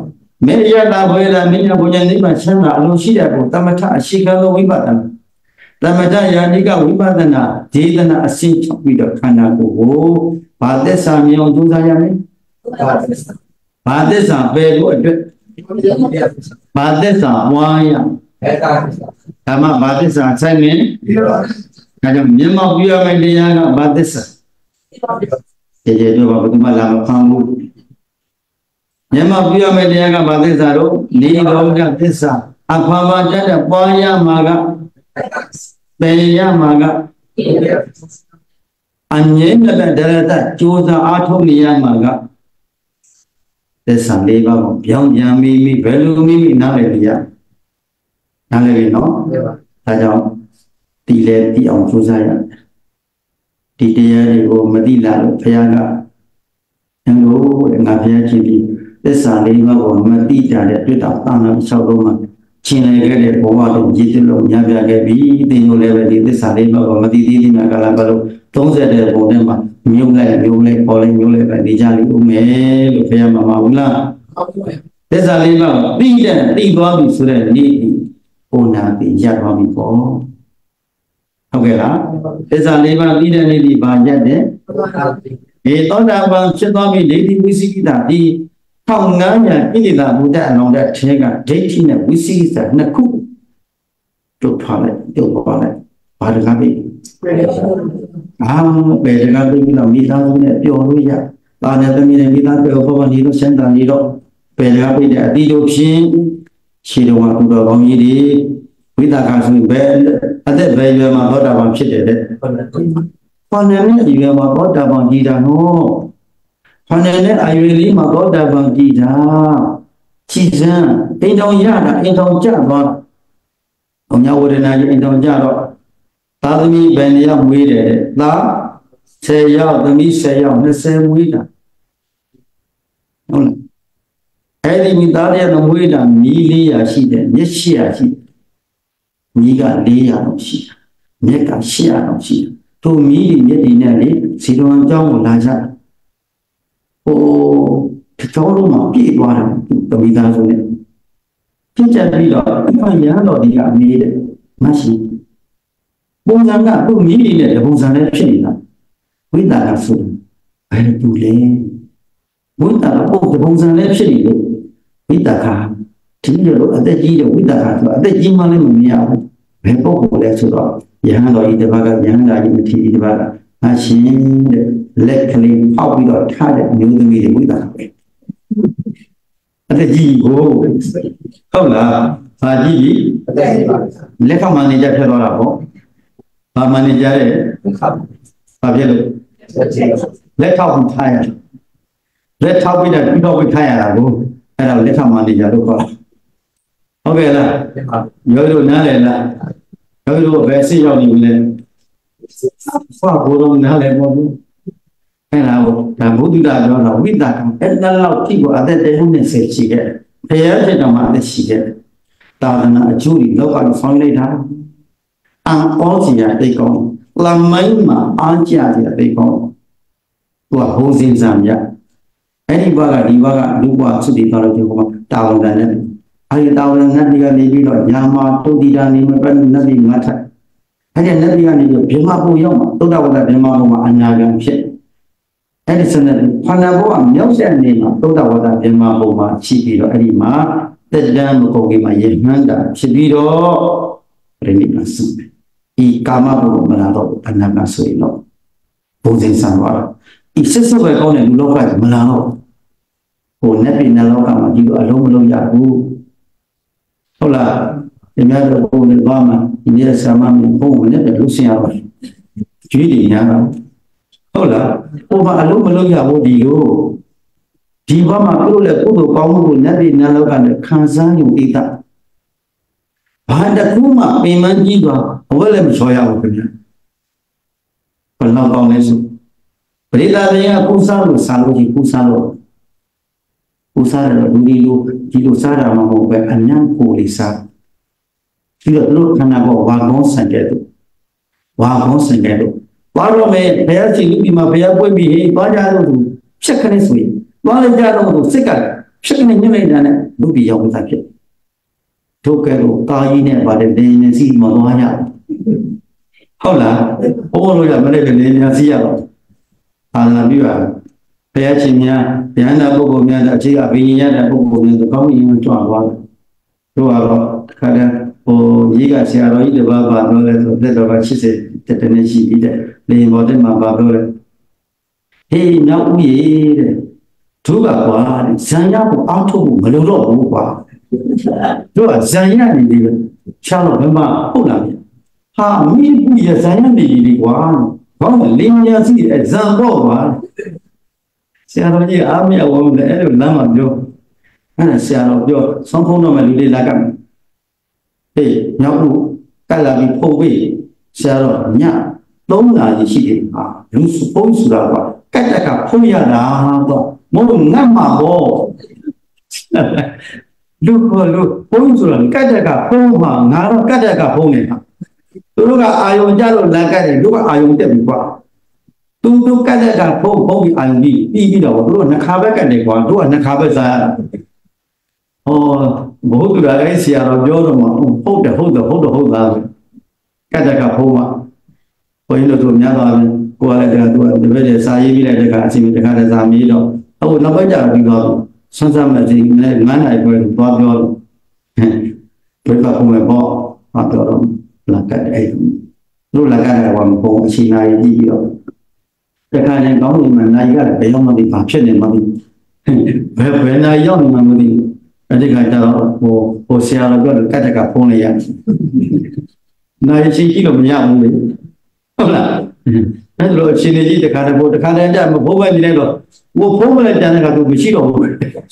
မေရတာဘွေလာမင်းညာဘုညာနိဗ္ဗာန်ချမ်းသာအလုံးရှိတဲ့ကိုတမထအရှိကံသောဝိပဿနာတမထယာနိကဝိပဿနာဒေသနာအစိချုပ်ပြီးတော့ခန္ဓာကိုယ်ကိုဘာသစ္စာမြောင်ကြိုးစားရမလဲဘာသစ္စာပယ်ဖို့အတွက်ဘာသစ္စာပွားရဓမ္မဘာသစ္စာဆိုင်မယ်ဒါကြောင့်မျက်မှောက်ပြုရမယ့်တရားကဘာသစ္စာကျေကျေပြောပါဘုသူမလာမဖမ်းဘူးမျက်မှောက်ပြုရမယ့်တရားကဘာသစ္စာတော့နေတော်ကသစ္စာအဖာမကြတဲ့ပွားရမှာကပယ်ရမှာကအငြိမ့်တဲ့ဒရတကြိုးစားအားထုတ်နေရမှာကသစ္စာလေးပါးကိုပြောင်းပြန်မိမိဘယ်လိုမိမိနားလည်ပြရနားလည်ပြီနော်ဒါကြောင့်ဒီလေဒီအောင်ကြိုးစားရတယ်ဒီတရားတွေကိုမသိလာလို့ဘုရားကငါတို့ငါဘုရားချင်းပြီးသစ္စာလေးပါးကိုမသိတာတဲ့တွေ့တာအာနာ၆လုံးမှာချင်းလေခဲ့တဲ့ဘဝကိုရည်တလို့ညပြခဲ့ပြီသင်တို့လည်းပဲဒီသစ္စာလေးပါးကိုမသိသေးသေးများကလာဘလို့သုံးဆယ်တဲ့ပုံထဲမှာမြို့လိုက်မြို့လိုက်ပေါ်လိုက်မြို့လိုက်ပဲနေကြလိမ့်ဦးမယ်လို့ဘုရားမှာမဟုတ်လားသစ္စာလေးပါးသိတဲ့သိသွားပြီဆိုတဲ့နေ့ဘုနာသိရသွားပြီပေါ့ဟုတ်ကဲ့လားသစ္စာလေးပါးသိတဲ့နေ့ဒီဘာရက်တဲ့ဒီသောတာပန်ဖြစ်သွားပြီဒိဋ္ဌိဝိသိကိတာဒီထောင်ငန်းညာဣတိတာဘုဒ္ဓအလောင်းတဲ့ထဲကဒိဋ္ဌိနဲ့ဝိသိကိတာနှစ်ခုတို့ထားလိုက်တို့ပါလိုက်ဘာတကားပြီအာဘယ်တကားပြီလို့မိသားစုနဲ့ပြောလို့ရတာနဲ့သမီးနဲ့မိသားစုကိုဘောနေလို့စံတန်နေတော့ဘယ်တကားပြီတဲ့အတိတို့ဖြင့်ခြေတော်ကသူတော်ကောင်းကြီးတွေဝိသကာဆိုဘယ်အသက်ဘယ်ရွယ်မှာသောတာပန်ဖြစ်တယ်တဲ့ဘာနဲ့နဲ့ရွယ်မှာသောတာပန်ကြည်တာနော်ဘာနဲ့နဲ့အရွယ်လေးမှာသောတာပန်ကြည်တာကြည်စမ်းအိမ်တော်ရတာအိမ်တော်ကြသွားဘုံညာဝရဏကြီးအိမ်တော်ကြတော့သာသမီဘယ်နေရာမွေးတယ်သားဆယ်ယောက်သမီးဆယ်ယောက်နှစ်ဆယ်မွေးတာဟုတ်လားအဲ့ဒီမိသားရဲ့မွေးတာမီးလေးရာရှိတယ်မျက်ရှိရာရှိတယ်မီးကလေးရာတော့ရှိတာမျက်ကရှစ်ရာတော့ရှိတယ်တို့မီးတွေမျက်တွေနဲ့လေဇီတော်အကြောင်းကိုလာကြဟိုတတော်လုံးမှာပြည့်သွားတယ်သမီးသားစုနဲ့ပြည့်ကြပြီးတော့ဒီကရဟန်းတော်ဒီကနေတဲ့မရှိပုံစံကသူ့မိမိနဲ့ပုံစံနဲ့ဖြစ်နေတာဝိသကဆိုဘယ်သူလဲဝိသကပုံပုံစံနဲ့ဖြစ်နေလို့ဝိသကဒီလိုအသက်ကြီးတဲ့ဝိသကဆိုအသက်ကြီးမှလည်းမမြင်ရဘူးဘယ်ပုဂ္ဂိုလ်လဲဆိုတော့ယဟန်တော်ဤတစ်ပါးကယဟန်တော်ဤမထီဤတစ်ပါးကအရှင်တဲ့လက်ကလေးပေါက်ပြီးတော့ထားတဲ့မျိုးသမီးတွေဝိသကပဲအသက်ကြီးကိုဟုတ်လားဟာကြီးလက်ခမန်နေကြဖြစ်သွားတာပေါ့ဘာမန်နေကြရဲ့ဘာဖြစ်လို့လက်ထောက်ပြီးထားရလက်ထောက်ပြီးတော့ပြီးတော့ပြီးထားရတာကိုအဲ့ဒါလက်ထောက်မန်နေကြလို့ခေါ်တာဟုတ်ကဲ့လားရောတို့နားလည်လားရောတို့ဘယ်စိရောက်နေပြီလဲဖာဘိုးတော်နားလည်မဟုတ်ဘူးအဲ့ဒါကိုဒါဘုဒ္ဓတာပြောတာဝိသကအဲ့ဒါလောက်ကြည့်ကိုအသက်တည်းနဲ့ဆက်ရှိခဲ့ဘုရားဖြစ်တော်မှာအသက်ရှိခဲ့တာသနာအကျိုးတွေလောကကိုဆောင်းလိုက်တာအံဩစီရတိတ်ကောင်းလမိုင်းမှာအားကြရတိတ်ကောင်းသူကဟိုးစင်းစံရအဲ့ဒီဘာကဒီဘာကလူဘဝသုတိတော်လို့ပြောမှာတာဝန်တန်နဲ့အဲ့ဒီတာဝန်နတ်ဒီကနေပြီးတော့ညာမတုတ်တိတာနေမှာနတ်ဒီမထအဲ့ဒီနတ်ဒီကနေပြီးဗြဟ္မဘုံရောက်မှာသုတ္တဝတ္တဗြဟ္မဘုံမှာအညာကံဖြစ်အဲ့ဒီစနစ်ဖန္နာဘုံကမြောက်ဆက်နေမှာသုတ္တဝတ္တဗြဟ္မဘုံမှာရှိပြီးတော့အဲ့ဒီမှာတက်တန်းမကုန်ကြီးမှာယေမှန်းတာဖြစ်ပြီးတော့ပြိဋိမဆုဤကာမဘုံမလာတော့အနာကဆိုရင်တော့ဘုံစင်ဆံသွားတော့ဤစစ်စစ်ပဲကောင်းတဲ့လူလောကမလာတော့ဟိုနတ်ပြည်နတ်လောကမှာဒီလိုအလုံးမလုံးရဘူးဟုတ်လားဒီများတော့ဘုံနဲ့ဘာမှဒီနေ့ဆာမမဘုံနဲ့လူစင်ရပါကျွေးတယ်ညာတော့ဟုတ်လားဟိုမှာအလုံးမလုံးရဘူးဒီလိုဒီဘက်မှာပြုလို့လေကုသိုလ်ကောင်းမှုကိုနတ်ပြည်နတ်လောကနဲ့ခံစားယူဣဒဘာတကူမှပင်မကြီးသွားဘဝလည်းမချော်ရဘူးခင်ဗျာဘယ်လောက်ကောင်းလဲဆိုပရိသတ်တွေကပူစားလို့စားလို့ကြီးပူစားလို့ပူစားတယ်လူဒီလိုဒီလိုစားတာမဟုတ်ပဲအနံ့ကိုလေးစားပြီးတော့သူတို့ခန္ဓာကိုဝါကောင်းဆန်တဲ့သူဝါကောင်းဆန်တဲ့သူဘာလို့လဲဘုရားရှင်ဒီမှာဘုရားပွင့်ပြီးဟေးသွားကြလို့ဖြတ်ခနဲ့ဆိုရင်သွားလိုက်ကြတော့သူစိတ်ကဖြစ်နေညနေနဲ့လူပြီးရောက်တာဖြစ်တို့ကဲတော့ကာကြီးနဲ့ပါတယ်နေနေစီမသွားရဟုတ်လားဘုန်းတော်တို့ကမနေ့ကနေနေစီရတော့အာနာပြပါဘုရားရှင်များဗျာဒနာပုဂ္ဂိုလ်များအခြေအဘိညာရတဲ့ပုဂ္ဂိုလ်များကောင်းရင်ကြွသွားတယ်တို့ကတော့ခါတဲ့ဟိုကြီးကဆရာတော်ကြီးတစ်ပါးပါပြောလဲဆိုသက်တော်က၈၀တက်တဲ့နေ့ရှိပြီးတဲ့လေဘော်တဲ့မှာပါပြောလဲဟေးနောက်ဦးရေတဲ့တို့ကကွာဇံရကိုအောက်ထုတ်ဖို့မလိုတော့ဘူးကွာတို့ကဇံရနေတယ်ချားတော့ဘယ်မှာဟုတ်လားဟာမိဘူးရဇံရနေပြီကွာဘာမှလင်းညာစီအဇံတော့ကွာဆရာတော်ကြီးအားမရဘူးလေအဲ့လိုလမ်းမှာပြောအဲ့ဒါဆရာတော်ပြောဆုံးဖုံးတော့မှလူလေးလာကမယ်ဟေးနောက်ဦးကလာပြီးဖုံးပြီးဆရာတော်ညသုံးနာကြီးရှိတယ်ဟာလူဖုံးဆိုတာကွာကတ်တက်ကဖုံးရတာတော့မဟုတ်ငတ်မှာပေါ့လူကလူဖုံးဆိုတာကတ်တက်ကဖုံးမှာငါတော့ကတ်တက်ကဖုံးနေတာသူတို့ကအာယုံကြလို့လက်ကတ်တယ်လူကအာယုံတက်ပြီကွာသူတို့ကတ်တက်ကဖုံးဖုံးပြီးအာယုံပြီးပြီးပြီးတော့သူတို့နှခါဘက်ကတ်တယ်ကွာတို့ကနှခါဘက်စားရတာဟောဘုရားလည်းဆရာတော်ပြောတော့မှဟုတ်တယ်ဟုတ်တယ်ဟုတ်တယ်ဟုတ်သားပဲကတ်တက်ကဖုံးမှာဘုန်းကြီးတို့တို့များသွားပြီကိုယ်ကလည်းသူကတပည့်တွေစာရေးပြီးလိုက်တဲ့ကအချိန်တခါတည်းစာမေးတော့အခုနောက်ပိုင်းကျတော့ပြီးတော့ဆွမ်းစားမဲ့ဒီနဲ့ငန်းနိုင်ပွဲသွားပြောလို့ဘယ်ကဖုံးလဲပေါ့ဟာတော့လက်ကတ်အဲ့တို့လက်ကတ်တယ်ကမပုံအချိန်နိုင်ကြည့်ပြီးတော့တခါတည်းကောင်းနေမှနိုင်ကလည်းဘယ်ရောက်မှမသိဘာဖြစ်နေမှမသိဘယ်ဘယ်နိုင်ရောက်နေမှမသိအဲ့ဒီကကျတော့ဟိုဟိုဆရာတော်ပြောကတ်တက်ကဖုံးလိုက်ရနိုင်ရှိကြည့်လို့မရဘူးလေဟုတ်လားအဲ့လိုအချိန်ကြီးတခါတည်းဘို့တခါတည်းကြမဖိုးပဲနေလိုက်တော့ဘို့ဖုံးမလဲတန်းတဲ့ကသူမရှိတော့ဘူး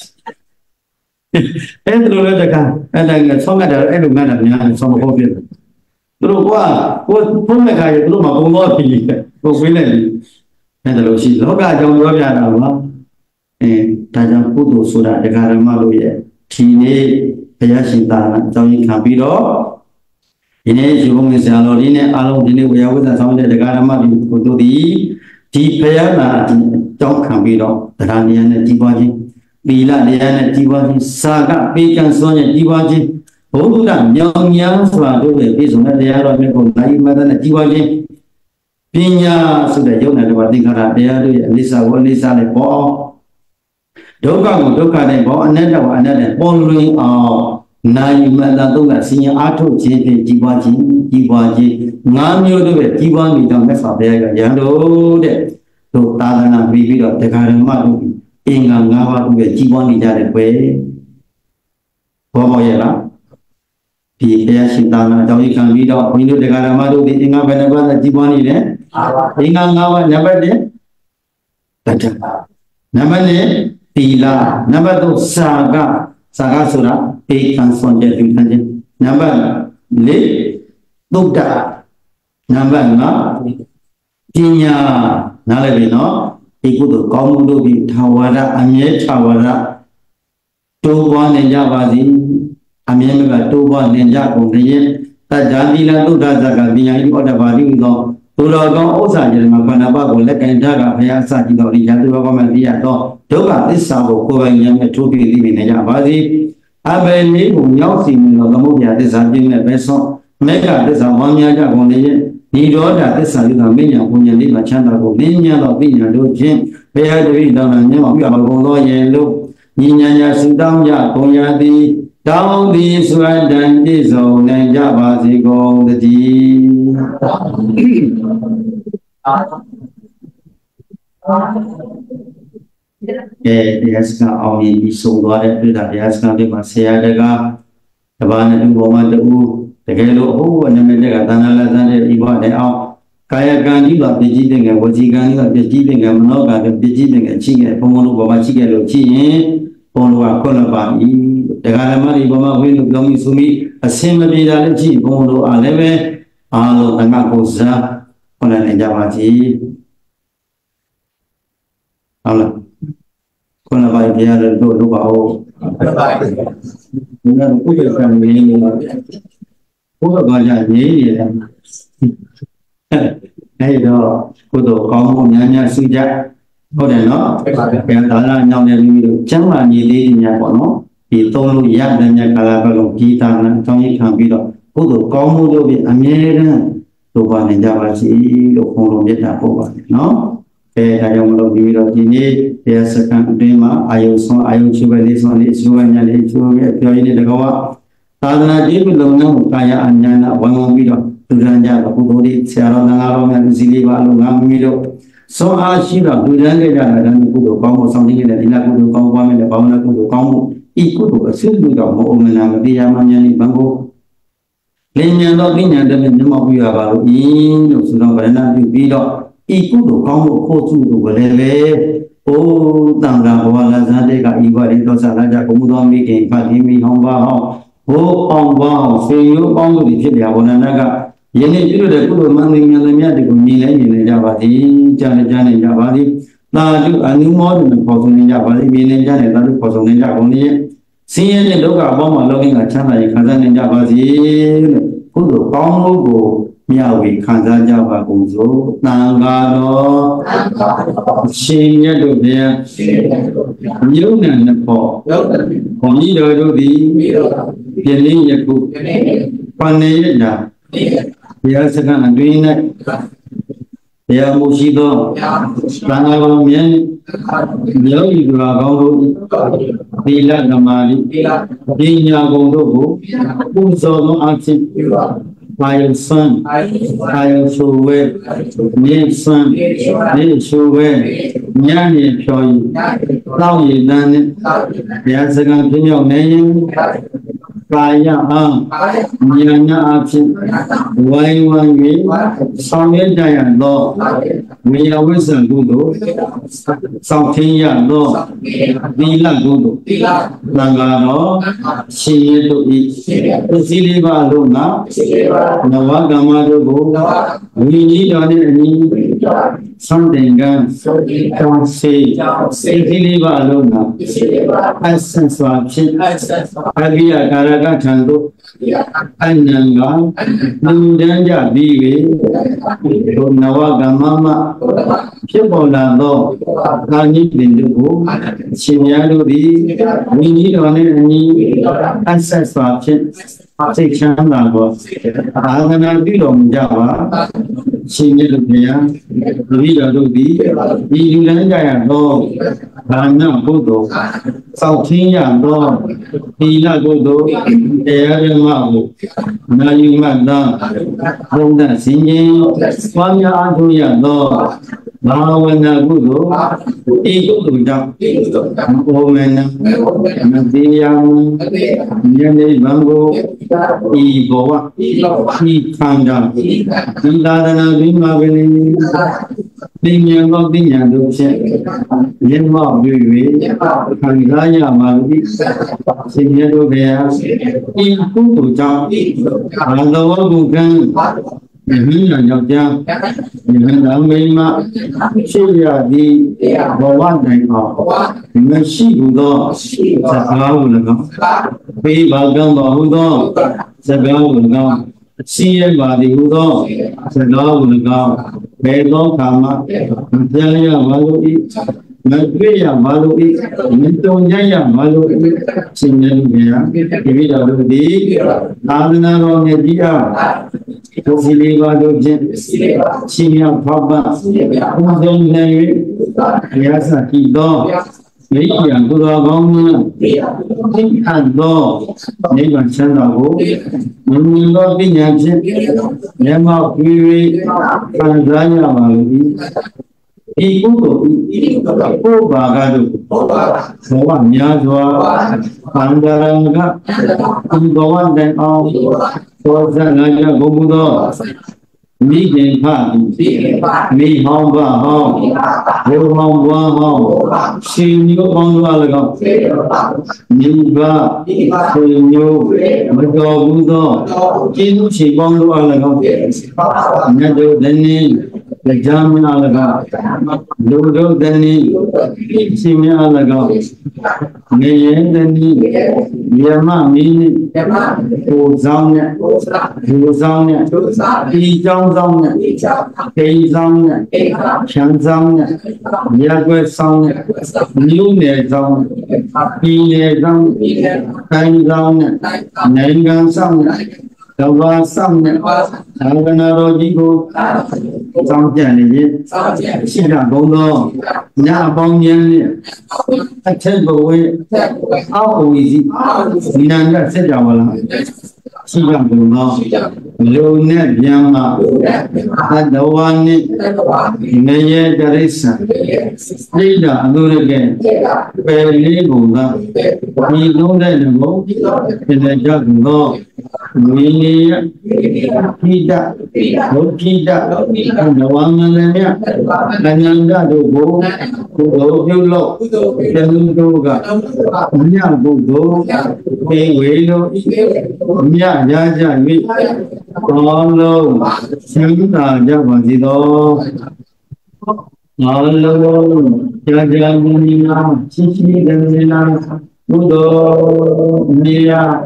အဲ့လိုလည်းတခါအဲ့ဒါကဆောင်းကတ်တယ်အဲ့လိုငတ်တယ်များဆောင်းမဟုတ်ဖြစ်တယ်သူတို့ကကိုဖုံးမဲ့ခါရသူတို့မပုံတော့ပြီကိုဝေးလိုက်ပြီအဲ့ဒါလို့ရှိလောကအကြောင်းပြောပြတာပါအဲဒါကြောင့်ကုသိုလ်ဆိုတာဒကာရမတို့ရဲ့ဒီနေ့ဘုရားရှင်သာသနာအကြောင်းကြီးခံပြီးတော့ဒီနေ့ရှင်ဘုရားဆရာတော်ဒီနေ့အားလုံးဒီနေ့ဝေယဝိဇ္ဇာဆောင်တဲ့ဒကာရမတို့တို့ဒီဒီဘုရားနာအကြောင်းခံပြီးတော့တရားဉာဏ်နဲ့ကြီးပွားခြင်းသီလဉာဏ်နဲ့ကြီးပွားခြင်းစာကပေးကံစွမ်းနဲ့ကြီးပွားခြင်းဘုရားမြောင်ညာစွာတို့ရဲ့ပြည့်စုံတဲ့တရားတော်မြတ်ကိုနိုင်မှတဲ့ကြီးပွားခြင်းပညာဆိုတဲ့ယုံနာတော်သင်္ခါရတရားတို့ရဲ့အနိစ္စကိုအနိစ္စနဲ့ပေါ်အောင်ဒုက္ခကိုဒုက္ခနဲ့ပေါ်အနတ္တကိုအနတ္တနဲ့ပေါ်လွင်အောင်နိုင်မှန်တာတို့ကဆင်ញအားထုတ်ခြင်းဖြင့်ကြီးပွားခြင်းကြီးပွားခြင်းငါးမျိုးတို့ရဲ့ကြီးပွားနေကြောင်းမြတ်စွာဘုရားကရန်တို့တဲ့တို့သာသနာပြီးပြီးတော့တရားဓမ္မတို့အင်္ဂါ၅ပါးတို့ရဲ့ကြီးပွားနေကြတဲ့ကွယ်ဘောပေါ်ရဲ့လားဒီတရားရှင်သာသနာကြောင့်ခံပြီးတော့ဘုန်းကြီးတို့တရားဓမ္မတို့ဒီအင်္ဂါဘယ်နှပါးနဲ့ကြီးပွားနေလဲအင်္ဂါ၅ပါးနံပါတ်တစ်တတ္တနံပါတ်နှစ်သီလနံပါတ်သုံးစာကစာကဆိုတာဧကံစွန်တဲ့သူခံခြင်းနံပါတ်လေးသုဒ္ဓနံပါတ်၅ပညာနားလည်ပြီနော်ဒီကုသိုလ်ကောင်းမှုတို့ပြီးထာဝရအမြဲထာဝရတိုးပွားနေကြပါစေအမြဲကတိုးပွားနေကြကုန်တဲ့တတ္တသီလသုဒ္ဓဇကပညာဤဩတ္တပါတိဟူသောသူတော်ကောင်းဥစ္စာကျေမှာခန္ဓာပကိုလက်ကင်ထားကဘုရားစကြည့်တော်ဒီရသူတော်ကောင်းမှသိရတော့ဒုက္ခသစ္စာကိုကိုယ်ပိုင်ဉာဏ်နဲ့ထိုးပြီးသိနေကြပါစေအဘယ်နည်းကိုမြောက်စီနေသောသမုဒ္ဒရာသစ္စာပြည့်မဲ့ပဲဆုံးမေဃသစ္စာဝါများကြကုန်လေနိရောဓသစ္စာယုကမညာဘုံညာလေးမှာချမ်းသာကိုဉာဏ်ညာတော်ပညာတို့ဖြင့်ဘုရားတပည့်တော်များမြတ်ပြပါကုန်သောယင်လို့ဉာဏ်ညာစုတောင်းကြကုန်ရသည်တောင်းသည်စွမ်းတန်ပြည့်စုံနိုင်ကြပါစေကုန်တည်းအဲတရားစကားအောင်ရင်ပြီးဆုံးသွားတဲ့ပြည်သားတရားစကားတွေမှာဆရာတကတပါးနဲ့ဥပမာတူတကယ်လို့အဟုတ်အနမေတ္တကသန္တာလသတဲ့ဤဘဝနဲ့အောင်ကာယကံကြီးပါပြည့်ကြည်တဲ့ငယ်ဝစီကံကြီးပါပြည့်ကြည်တဲ့ငယ်မနောကံပြည့်ကြည်တဲ့ငယ်ချိငယ်ဘုံဘုံတို့ဘဝမှာချိခဲ့လို့ချိရင်ဘုံတို့ကခွင့်ပါ၏တရားဓမ္မတွေဘဝမှာဝိနုကောင်းပြီဆိုပြီးအစင်မပြေတာလည်းချိဘုံတို့အားလည်းပဲအားလုံးအငါကိုစားခွင့်နိုင်ကြပါစေဟုတ်လားခွင့်ပါဘုရားတို့တို့ပါဦးခွင့်ပါဘုရားတို့ကိုယ်ကံနေနေဘုရားကကြာနေနေတယ်အဲ့တော့ကိုယ်တို့ကောင်းမှုများများရှိကြဟုတ်တယ်နော်ဘယ်ဒါလာညောင်းနေပြီလို့ကျမ်းမာညီလေးညာပေါ့နော်ဒီသုံးလို့ရတဲ့ညကာလပတ်လုံးဒီသာနာတောင်းရခံပြီးတော့ဘုဒ္ဓကောင်းမှုတို့ပြီးအမြဲတမ်းလိုပါနေကြပါစီလို့ခေါ်လို့မြတ်တာပို့ပါတယ်နော်အဲဒါကြောင့်မလို့ပြီးတော့ဒီနေ့တရားစခန်းအတွင်းမှာအာယုဆုံးအာယုချိုးပဲလေးဆုံးလေးချိုးပဲညာလေးချိုးပဲပြောရင်းတဲ့ကောသာသနာ့ဒီလုံနှုံကာယအညာနာဝန်ဝန်ပြီးတော့လူရန်ကြတော့ဘုဒ္ဓဒီဆရာတော်ငါတော်များလူစီလေးပါလို့ငါမိတို့စောအားရှိတော့လူရန်ကြကြတာဒါမျိုးကုသိုလ်ကောင်းမှုဆောင်နေတဲ့ဒီနာကုသိုလ်ကောင်းပွားမဲ့တဲ့ဘာဝနာကုသိုလ်ကောင်းမှုဤကုသိုလ်အစစ်လူတော်မအုံမနာမတရားမှများနေဘံကိုလင်းဉာဏ်တော်သိဉာဏ်တည်းမျက်မှောက်ပြရပါလို့ဤလို့ဆိုတော့ဗရဏပြုပြီးတော့ဤကုသိုလ်ကောင်းမှုကိုကျူလို့ပဲလေလေဩတံဃာဘဝလာဇာတေကဤဘရိသောစာလာကြကုမှုတော်မိခင်ဖတ်တိမိဟောင်းပါဟောင်းဘိုးအောင်ပါဟောင်းဖေရိုးပေါင်းလို့ဖြစ်တယ်ဘောနန္ဒကယနေ့ပြုတဲ့ကုသိုလ်မှန်သင်ဉာဏ်သမ ्या တကူမြင်လဲမြင်နေကြပါသည်ကြားနေကြားနေကြပါသည်သာဓုအနုမောဒနာပေါ်ဆုံးနေကြပါသည်မြင်နေကြတယ်သာဓုပေါ်ဆုံးနေကြကုန်လေဆင်းရဲတဲ့ဒုက္ခအပေါင်းမှာလောကီကချမ်းသာရေးခံစားနေကြပါစေလို့ကုသိုလ်ကောင်းမှုကိုမြဝေခံစားကြပါကုန်စို့သံဃာတော်ရှင်မြတ်တို့ဗျာမြုပ်နှံနှစ်ဖို့ဘုန်းကြီးတော်တို့သည်ပြင်းရယခုပဏ္ဏယတာဘုရားစခန်းအတွင်း၌ဘုရားမူရှိသောသံဃာတော်မြတ်မြေဤသူတော်ကောင်းတို့သီလဓမ္မာတိပညာကုန်တို့ကိုပူဇော်သောအဖြစ်အာယုစံအာယုချိုဝဲမြေစံမြေချိုဝဲညနေဖြော်ယူတောင်းရည်တန်းနဲ့ဘုရားစခန်းပြည့်မြောက်နေရင်ကာယအားဉာဏ်ညာအဖြစ်ဝိုင်းဝန်း၍ဆောင်ရွက်ကြရသောဝိယဝိဇ္ဇကုသိုလ်စောင့်ထင်းရသောသီလကုသိုလ်သံဃာတော်ရှင်ရတို့ဤပစ္စည်းလေးပါလုံးကနဝကမ္မတို့ကိုဝိနည်းတော်နှင့်အညီသံသင်္ကန်းတောင်းစေစိတ်လေးပါလုံးကအဆန်စွာဖြင့်အဘိယကာရကထံသို့အနံကလူတန်းကြပြီး၍ဒုနဝကမ္မမဖြစ်ပေါ်လာသောကာညိပင်တို့ကိုရှင်များတို့သည်ဝိနည်းတော်နှင့်အညီအဆက်စွာဖြင့်စိတ်ချမ်းသာသောအာသနာပြုတော်မူကြပါရှင်မြတ်တို့ဘုရားတပည့်တော်တို့သည်ဒီလူတန်းကြရသောဒါနကုသိုလ်စောင့်ထင်းရသောသီလကုသိုလ်တရားဓမ္မကိုနာယူမှတ်သောဘုံသက်စင်ခြင်းပွားများအားထုတ်ရသောဘာဝနာကုသိုလ်ဤကုသိုလ်ကြောင့်ဘုံမနမတိယံဉာဏ်နိဗ္ဗာန်ကိုဤဘဝဤခန္ဓာသံသာသနာ့ဘိမာပင်ပညာသောပညာတို့ဖြင့်မျက်မှောက်ပြု၍ခံစားရပါလိမ့်ရှင်မြတ်တို့ဘုရားဤကုသိုလ်ကြောင့်ဘာသောဘုကံယဟန်ယောက်ျားယဟန်တော်မိန်းမဖြစ်ရသည်ဘဝတိုင်အောင်မရှိဘူးသောစကားကို၎င်းပေးပါကံတော်ဟူသောစကားကို၎င်းစီရပါသည်ဟူသောစကားကို၎င်းဘယ်သောကာမမပြန်ရပါလို့ဤမတွေ့ရပါလို့ဤမတုံကြရပါလို့ဤရှင်မြတ်ဘုရားဒီမိတော်တို့သည်သာသနာတော်မြတ်ကြီးအားဒုစီလေးပါးတို့ဖြင့်ရှင်မြောက်ဖောက်ပါဘုရားနေ၍ဘုရားစတိသောမိယံသူတော်ကောင်းများသိအပ်သောနိဗ္ဗာန်ချမ်းသာကိုမမြင်သောပညာဖြင့်မျက်မှောက်ပြု၍ခံစားရပါလို့ဤကုသိုလ်ဤပုဗ္ဗာကတို့ဘဝများစွာသံဃာရကဒီဘဝတန်အောင်သောဇာနာကြဘုံဘုသောမိခင်ဖမိဟောင်းပါဟောင်းဘုံဟောင်းဘွားဟောင်းရှင်မျိုးပေါင်းစွာ၎င်းမိဘရှင်မျိုးမတော်ဘူးသောကျေးဇူးရှင်ပေါင်းစွာ၎င်းမြတ်တို့သည် Jamia Laga, Dodo Dani, Simia Laga, Nayan Dani, Yama Mini, Ozania, Ozania, Ijang Zang, Kay Zang, Chan Zang, Yagwe Zang, New Ne Zang, Pine Zang, Kai Zang, Nangan Zang, Kawa Zang, Agana Rojigo, Zang Jian, Xia Gong, Nhà Bong Yan, a temple way, how easy, Nanda said, Xia Gong, Low Net Yama, at the one Naya Darisa, Lida, Adore again, very legal, we know that the boat in the jug law. We Kita, Kita, and the one and Nanga do go, go, you look, then do go, Mia go go, they will, Mia Jaja, me, all Santa Javadido, all Jaja, Chichi, Dana, Udo, Mia,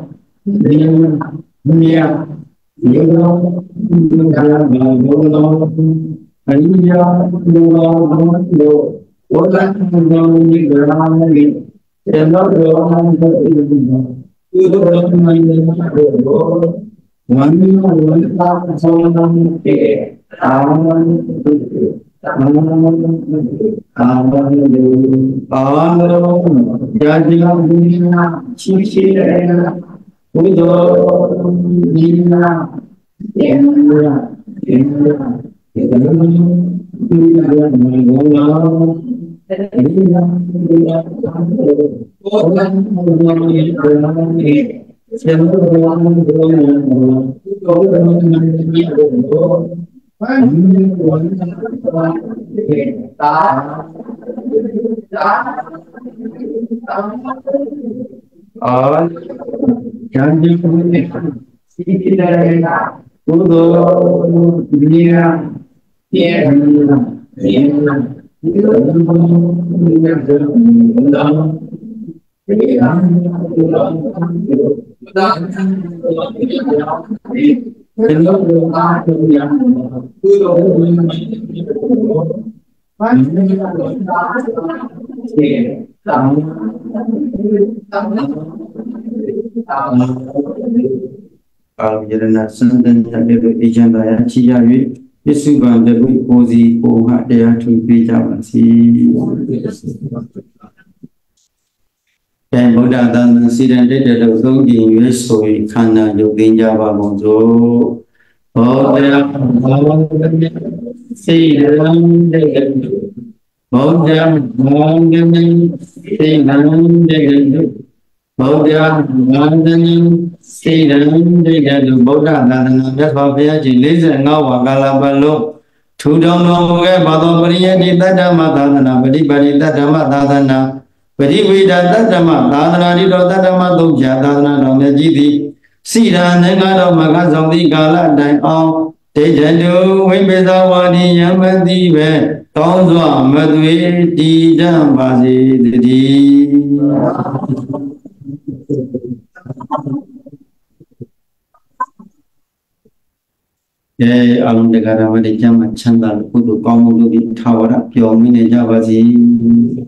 Mia, you know, you have no idea, you know, what I know, you ground me, and not the you don't mind one, one thousand, I want to. और जानने को मिले सीखी रहेगा वो दो दुनिया ये दुनिया ये Kalau jalan sendan jadi tu ijan raya ciawi, isu banda kui pozi poha dia tu bija masih. Dan Buddha dan sidang dia ada tu di Yesui karena jokin Jawa monjo. Oh dia awal sidang dia, oh dia mungkin sidang dia. Buddha Vandana Siddham Digadu Buddha Dandana Vyasvabhya Jilisa Ngawa Galabalo Tudam Noge Bado Pariya Dita Dhamma Dadana Padi Padi Dhamma Dadana Padi Vida Dhamma Dadana Dito Dhamma Dukja Dadana Dhamma Jiti Siddham Nengado Maka Saudi Gala Dai Om Tejadu Vipesa Wadi Yamati Ve Tonswa Madhve Didam Basi Didi Ye alun negara mana jam macam dah kudu kamu tu di thawara pion ini jawab sih.